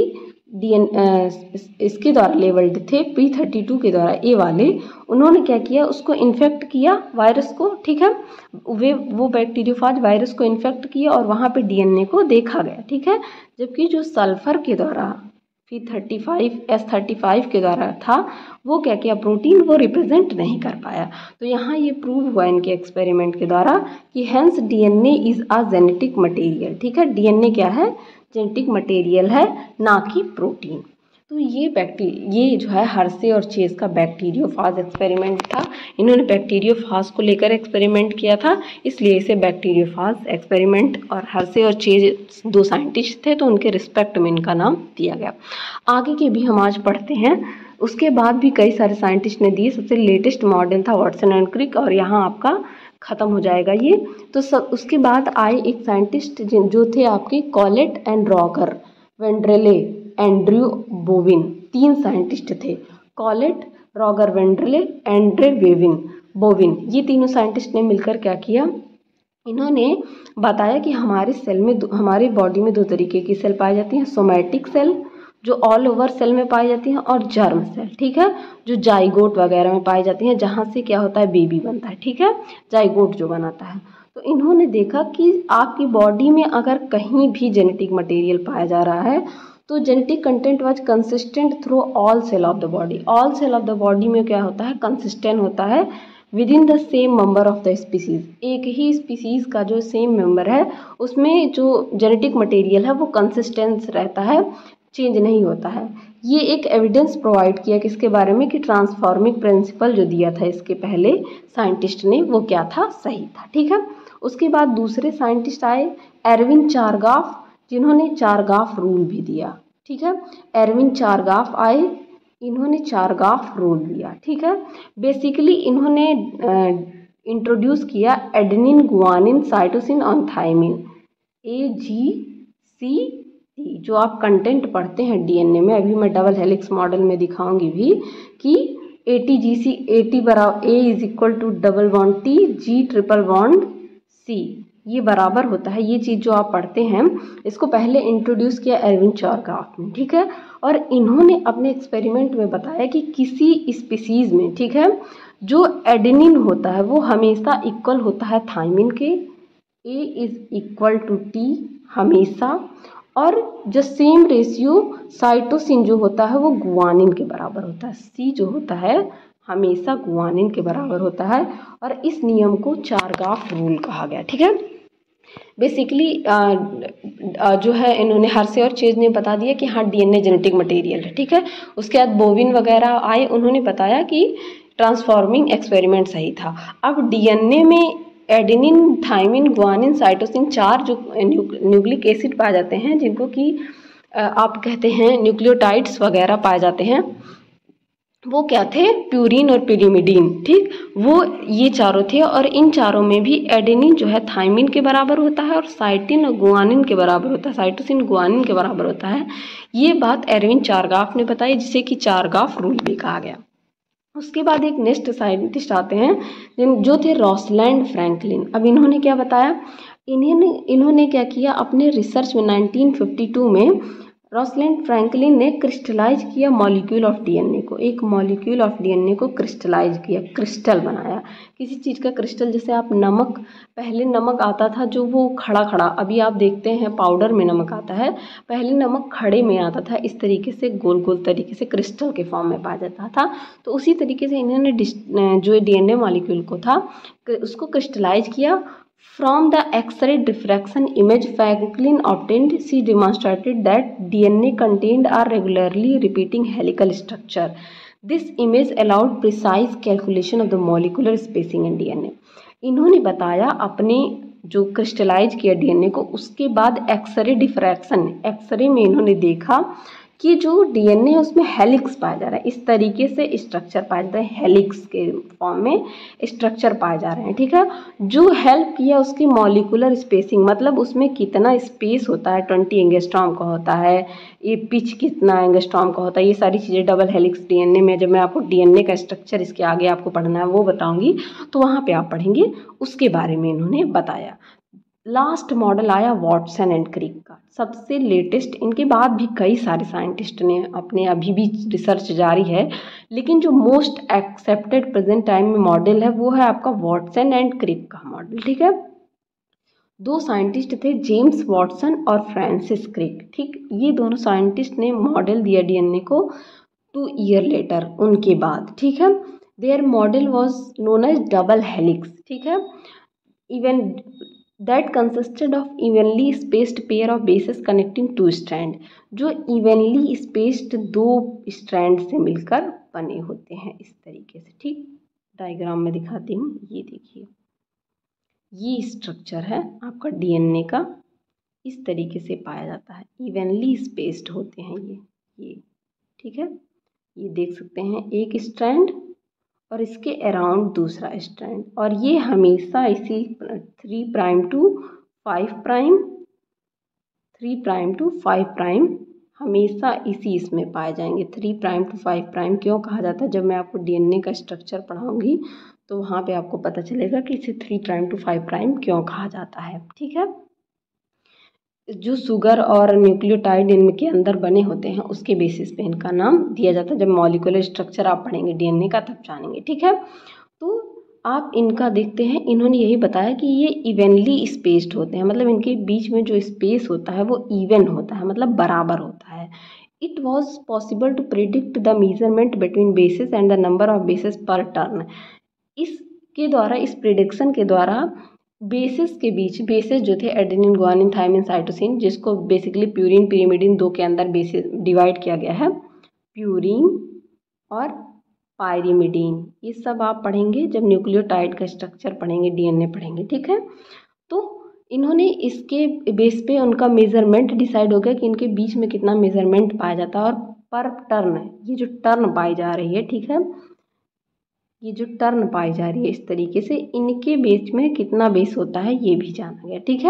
A: इसके द्वारा levelled थे, P32 के द्वारा ए वाले, उन्होंने क्या किया, उसको इन्फेक्ट किया वायरस को। ठीक है, वो बैक्टीरियोफाज वायरस को इन्फेक्ट किया और वहाँ पे डीएनए को देखा गया। ठीक है, जबकि जो सल्फर के द्वारा S35 के द्वारा था वो क्या किया, प्रोटीन वो रिप्रेजेंट नहीं कर पाया। तो यहाँ ये प्रूव हुआ इनके एक्सपेरिमेंट के द्वारा कि hence DNA is a genetic material. ठीक है, डीएनए क्या है, जेनेटिक मटेरियल है, ना कि प्रोटीन। तो ये जो है हर्शे और चेज का बैक्टीरियोफाज एक्सपेरिमेंट था। इन्होंने बैक्टीरियोफाज को लेकर एक्सपेरिमेंट किया था, इसलिए इसे बैक्टीरियोफाज एक्सपेरिमेंट, और हर्शे और चेज दो साइंटिस्ट थे तो उनके रिस्पेक्ट में इनका नाम दिया गया। आगे के भी हम आज पढ़ते हैं, उसके बाद भी कई सारे साइंटिस्ट ने दिए। सबसे लेटेस्ट मॉडल था वाटसन एंड क्रिक, और यहाँ आपका ख़त्म हो जाएगा ये। तो उसके बाद आए एक साइंटिस्ट जो थे आपके Colette and Roger Vendrely Andrew Boivin. 3 scientist थे, Colette, Roger Vendrely, Andre Boivin. ये तीनों साइंटिस्ट ने मिलकर क्या किया, इन्होंने बताया कि हमारे सेल में, हमारी बॉडी में 2 तरीके की सेल पाई जाती हैं, सोमैटिक सेल जो ऑल ओवर सेल में पाई जाती हैं, और जर्म सेल, ठीक है, जो जाइगोट वगैरह में पाई जाती हैं, जहाँ से क्या होता है, बेबी बनता है। ठीक है, जाइगोट जो बनाता है। तो इन्होंने देखा कि आपकी बॉडी में अगर कहीं भी जेनेटिक मटेरियल पाया जा रहा है तो genetic content was consistent through all cell of the body. All cell of the body में क्या होता है, कंसिस्टेंट होता है within the same member of the species. एक ही स्पीसीज का जो सेम मेंबर है उसमें जो जेनेटिक मटेरियल है वो कंसिस्टेंस रहता है, चेंज नहीं होता है। ये एक एविडेंस प्रोवाइड किया किसके बारे में, कि ट्रांसफॉर्मिंग प्रिंसिपल जो दिया था इसके पहले साइंटिस्ट ने वो क्या था, सही था। ठीक है, उसके बाद दूसरे साइंटिस्ट आए एरविन चारगाफ, जिन्होंने चारगाफ रूल भी दिया। ठीक है, एरविन चारगाफ आए, इन्होंने चारगाफ रूल दिया। ठीक है, बेसिकली इन्होंने इंट्रोड्यूस किया एडेनिन गुआनिन साइटोसिन और थायमिन, AGCT, जो आप कंटेंट पढ़ते हैं डीएनए में। अभी मैं डबल हेलिक्स मॉडल में दिखाऊंगी भी कि ATGC, AT बराबर A is equal to double bond T, G triple bond C, ये बराबर होता है। ये चीज़ जो आप पढ़ते हैं इसको पहले इंट्रोड्यूस किया एरविन चारगाफ ने। ठीक है, और इन्होंने अपने एक्सपेरिमेंट में बताया कि किसी स्पीसीज में, ठीक है, जो एडेनिन होता है वो हमेशा इक्वल होता है थायमिन के, A is equal to T हमेशा, और जो सेम रेशियो साइटोसिन जो होता है वो गुआनिन के बराबर होता है। C जो होता है हमेशा गुआनिन के बराबर होता है, और इस नियम को चारगाफ रूल कहा गया। ठीक है, बेसिकली जो है इन्होंने हर्शे और चेज ने बता दिया कि हाँ डीएनए जेनेटिक मटेरियल है। ठीक है, उसके बाद बोविन वगैरह आए, उन्होंने बताया कि ट्रांसफॉर्मिंग एक्सपेरिमेंट सही था। अब डीएनए में एडेनिन, थायमिन, गुआनिन, साइटोसिन 4 जो न्यूक्लिक एसिड पाए जाते हैं, जिनको कि आप कहते हैं न्यूक्लियोटाइड्स वगैरह पाए जाते हैं, वो क्या थे, प्यूरिन और पिरिमिडीन। ठीक, वो ये चारों थे, और इन चारों में भी एडेनिन जो है थायमिन के बराबर होता है और साइटिन और गुआनिन के बराबर होता है, साइटोसिन गुआनिन के बराबर होता है। ये बात एरविन चारगाफ ने बताई, जिसे कि चारगाफ रूल भी कहा गया। उसके बाद एक नेक्स्ट साइंटिस्ट आते हैं जो थे रोसलैंड फ्रैंकलिन। अब इन्होंने क्या बताया, इन्होंने क्या किया अपने रिसर्च में 1952 में रोसलिंड फ्रैंकलिन ने क्रिस्टलाइज किया मॉलिक्यूल ऑफ डीएनए को, एक मॉलिक्यूल ऑफ डीएनए को क्रिस्टलाइज किया, क्रिस्टल बनाया। किसी चीज़ का क्रिस्टल, जैसे आप नमक, पहले नमक आता था जो वो खड़ा खड़ा, अभी आप देखते हैं पाउडर में नमक आता है, पहले नमक खड़े में आता था, इस तरीके से गोल गोल तरीके से क्रिस्टल के फॉर्म में पाया जाता था। तो उसी तरीके से इन्होंने जो डीएनए मॉलिक्यूल को था उसको क्रिस्टलाइज किया। From the X-ray diffraction image Franklin obtained, she demonstrated that DNA contained a regularly repeating helical structure. This image allowed precise calculation of the molecular spacing in DNA. इन्होंने बताया अपने जो crystallise किया DNA को, उसके बाद x ray diffraction, x ray में इन्होंने देखा कि जो डीएनए उसमें हेलिक्स पाया जा रहा है, इस तरीके से स्ट्रक्चर पाया जाता है, हेलिक्स के फॉर्म में स्ट्रक्चर पाए जा रहे हैं, ठीक है। जो हेल्प किया उसकी मॉलिक्यूलर स्पेसिंग, मतलब उसमें कितना स्पेस होता है, 20 एंगस्ट्रॉम का होता है, ये पिच कितना एंगस्ट्रॉम का होता है, ये सारी चीज़ें डबल हेलिक्स डीएनए में, जब मैं आपको डीएनए का स्ट्रक्चर इसके आगे आपको पढ़ना है वो बताऊँगी, तो वहाँ पर आप पढ़ेंगे, उसके बारे में इन्होंने बताया। लास्ट मॉडल आया वॉटसन एंड क्रिक का, सबसे लेटेस्ट। इनके बाद भी कई सारे साइंटिस्ट ने अपने, अभी भी रिसर्च जारी है, लेकिन जो मोस्ट एक्सेप्टेड प्रेजेंट टाइम में मॉडल है वो है आपका वॉटसन एंड क्रिक का मॉडल, ठीक है। दो साइंटिस्ट थे, जेम्स वॉटसन और फ्रांसिस क्रिक, ठीक। ये दोनों साइंटिस्ट ने मॉडल दिया डीएनए को 2 ईयर लेटर, उनके बाद, ठीक है। Their model was known as double helix, ठीक है, even that consisted of evenly spaced pair of bases connecting two strand, जो evenly spaced दो स्ट्रैंड से मिलकर बने होते हैं इस तरीके से, ठीक। डायग्राम में दिखाती हूँ, ये देखिए, ये स्ट्रक्चर है आपका डीएनए का, इस तरीके से पाया जाता है, इवनली स्पेस्ड होते हैं ये, ठीक है। ये देख सकते हैं एक स्ट्रैंड और इसके अराउंड दूसरा स्ट्रैंड, और ये हमेशा इसी 3 prime to 5 prime, 3 prime to 5 prime हमेशा इसी इसमें पाए जाएंगे। 3 प्राइम टू 5 प्राइम क्यों कहा जाता है, जब मैं आपको डीएनए का स्ट्रक्चर पढ़ाऊंगी तो वहाँ पे आपको पता चलेगा कि इसे 3 प्राइम टू 5 प्राइम क्यों कहा जाता है, ठीक है। जो शुगर और न्यूक्लियोटाइड इनके अंदर बने होते हैं उसके बेसिस पे इनका नाम दिया जाता है। जब मॉलिक्यूलर स्ट्रक्चर आप पढ़ेंगे डीएनए का तब जानेंगे, ठीक है। तो आप इनका देखते हैं, इन्होंने यही बताया कि ये इवनली स्पेस्ड होते हैं, मतलब इनके बीच में जो स्पेस होता है वो इवन होता है, मतलब बराबर होता है। It was possible to predict the measurement between bases and the number of bases per turn. इसके द्वारा, इस प्रिडिक्शन के द्वारा बेसिस के बीच, बेसिस जो थे एडेनिन, गुआनिन, थायमिन, साइटोसिन, जिसको बेसिकली प्यूरिन, पिरिमिडिन, दो के अंदर बेसिस डिवाइड किया गया है, प्यूरिन और पायरिमिडीन, ये सब आप पढ़ेंगे जब न्यूक्लियोटाइड का स्ट्रक्चर पढ़ेंगे, डीएनए पढ़ेंगे, ठीक है। तो इन्होंने इसके बेस पे उनका मेजरमेंट डिसाइड हो गया कि इनके बीच में कितना मेजरमेंट पाया जाता है, और पर टर्न, ये जो टर्न पाई जा रही है, ठीक है, ये जो टर्न पाई जा रही है इस तरीके से, इनके बेस में कितना बेस होता है ये भी जाना गया, ठीक है।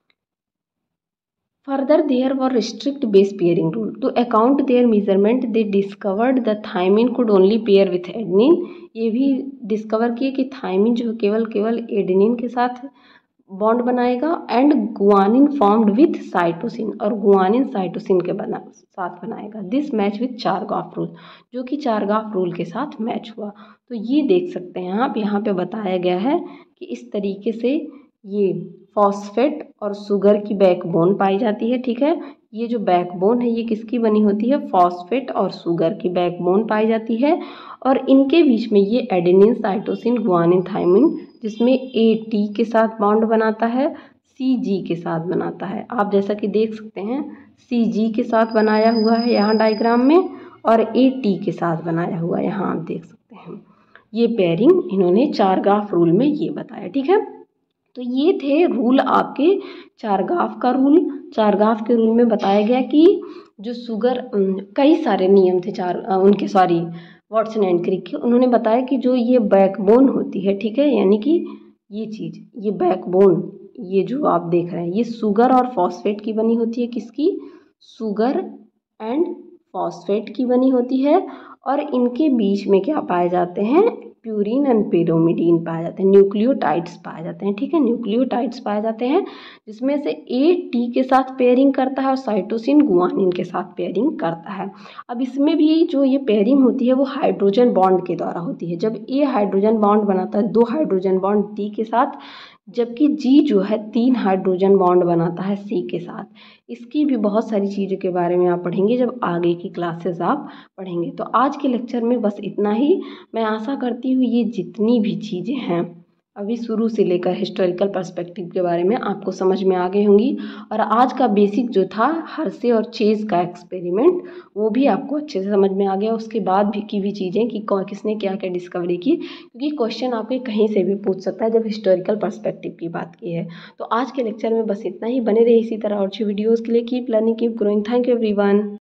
A: Further there were restrict base pairing rule to account their measurement, they discovered the thymine could only pair with adenine. ये भी डिस्कवर किए कि थायमिन जो केवल एडेनिन के साथ बॉन्ड बनाएगा, and guanine formed with cytosine, और गुआनिन साइटोसिन के साथ बनाएगा। This match with Chargaff rule, जो कि चारगाफ रूल के साथ मैच हुआ। तो ये देख सकते हैं आप, यहाँ पे बताया गया है कि इस तरीके से ये फॉस्फेट और शुगर की बैकबोन पाई जाती है, ठीक है। ये जो बैकबोन है ये किसकी बनी होती है, फॉस्फेट और शुगर की बैकबोन पाई जाती है, और इनके बीच में ये एडेनिन, साइटोसिन, गुआनिन, थायमिन, जिसमें AT के साथ बॉन्ड बनाता है, CG के साथ बनाता है। आप जैसा कि देख सकते हैं CG के साथ बनाया हुआ है यहाँ डायग्राम में, और AT के साथ बनाया हुआ है यहाँ आप देख सकते हैं। ये पेयरिंग इन्होंने चारगाफ रूल में ये बताया, ठीक है। तो ये थे रूल आपके चारगाफ का रूल। चारगाफ के रूल में बताया गया कि जो शुगर, कई सारे नियम थे वॉटसन एंड क्रिक के। उन्होंने बताया कि जो ये बैकबोन होती है, ठीक है, यानी कि ये चीज़, ये बैकबोन, ये जो आप देख रहे हैं, ये शुगर और फॉस्फेट की बनी होती है, किसकी, शुगर एंड फॉस्फेट की बनी होती है, और इनके बीच में क्या पाए जाते हैं, प्यूरिन एंड pyrimidine पाए जाते हैं, न्यूक्लियोटाइड्स पाए जाते हैं। ठीक है, न्यूक्लियोटाइड्स पाए जाते हैं जिसमें से ए टी के साथ पेयरिंग करता है और साइटोसिन गुआनिन के साथ पेयरिंग करता है। अब इसमें भी जो ये पेयरिंग होती है वो हाइड्रोजन बॉन्ड के द्वारा होती है। जब ए हाइड्रोजन बॉन्ड बनाता है 2 हाइड्रोजन बॉन्ड डी के साथ, जबकि जी जो है 3 हाइड्रोजन बॉन्ड बनाता है सी के साथ। इसकी भी बहुत सारी चीज़ों के बारे में आप पढ़ेंगे जब आगे की क्लासेस आप पढ़ेंगे। तो आज के लेक्चर में बस इतना ही। मैं आशा करती हूँ ये जितनी भी चीज़ें हैं अभी शुरू से लेकर हिस्टोरिकल पर्सपेक्टिव के बारे में आपको समझ में आ गई होंगी, और आज का बेसिक जो था हर्शे और चेज का एक्सपेरिमेंट वो भी आपको अच्छे से समझ में आ गया। उसके बाद भी की भी चीज़ें कि किसने क्या क्या डिस्कवरी की, क्योंकि क्वेश्चन आपके कहीं से भी पूछ सकता है जब हिस्टोरिकल पर्सपेक्टिव की बात की है। तो आज के लेक्चर में बस इतना ही। बने रहे इसी तरह और अच्छी वीडियोज़ के लिए। Keep learning, keep growing. Thank you everyone.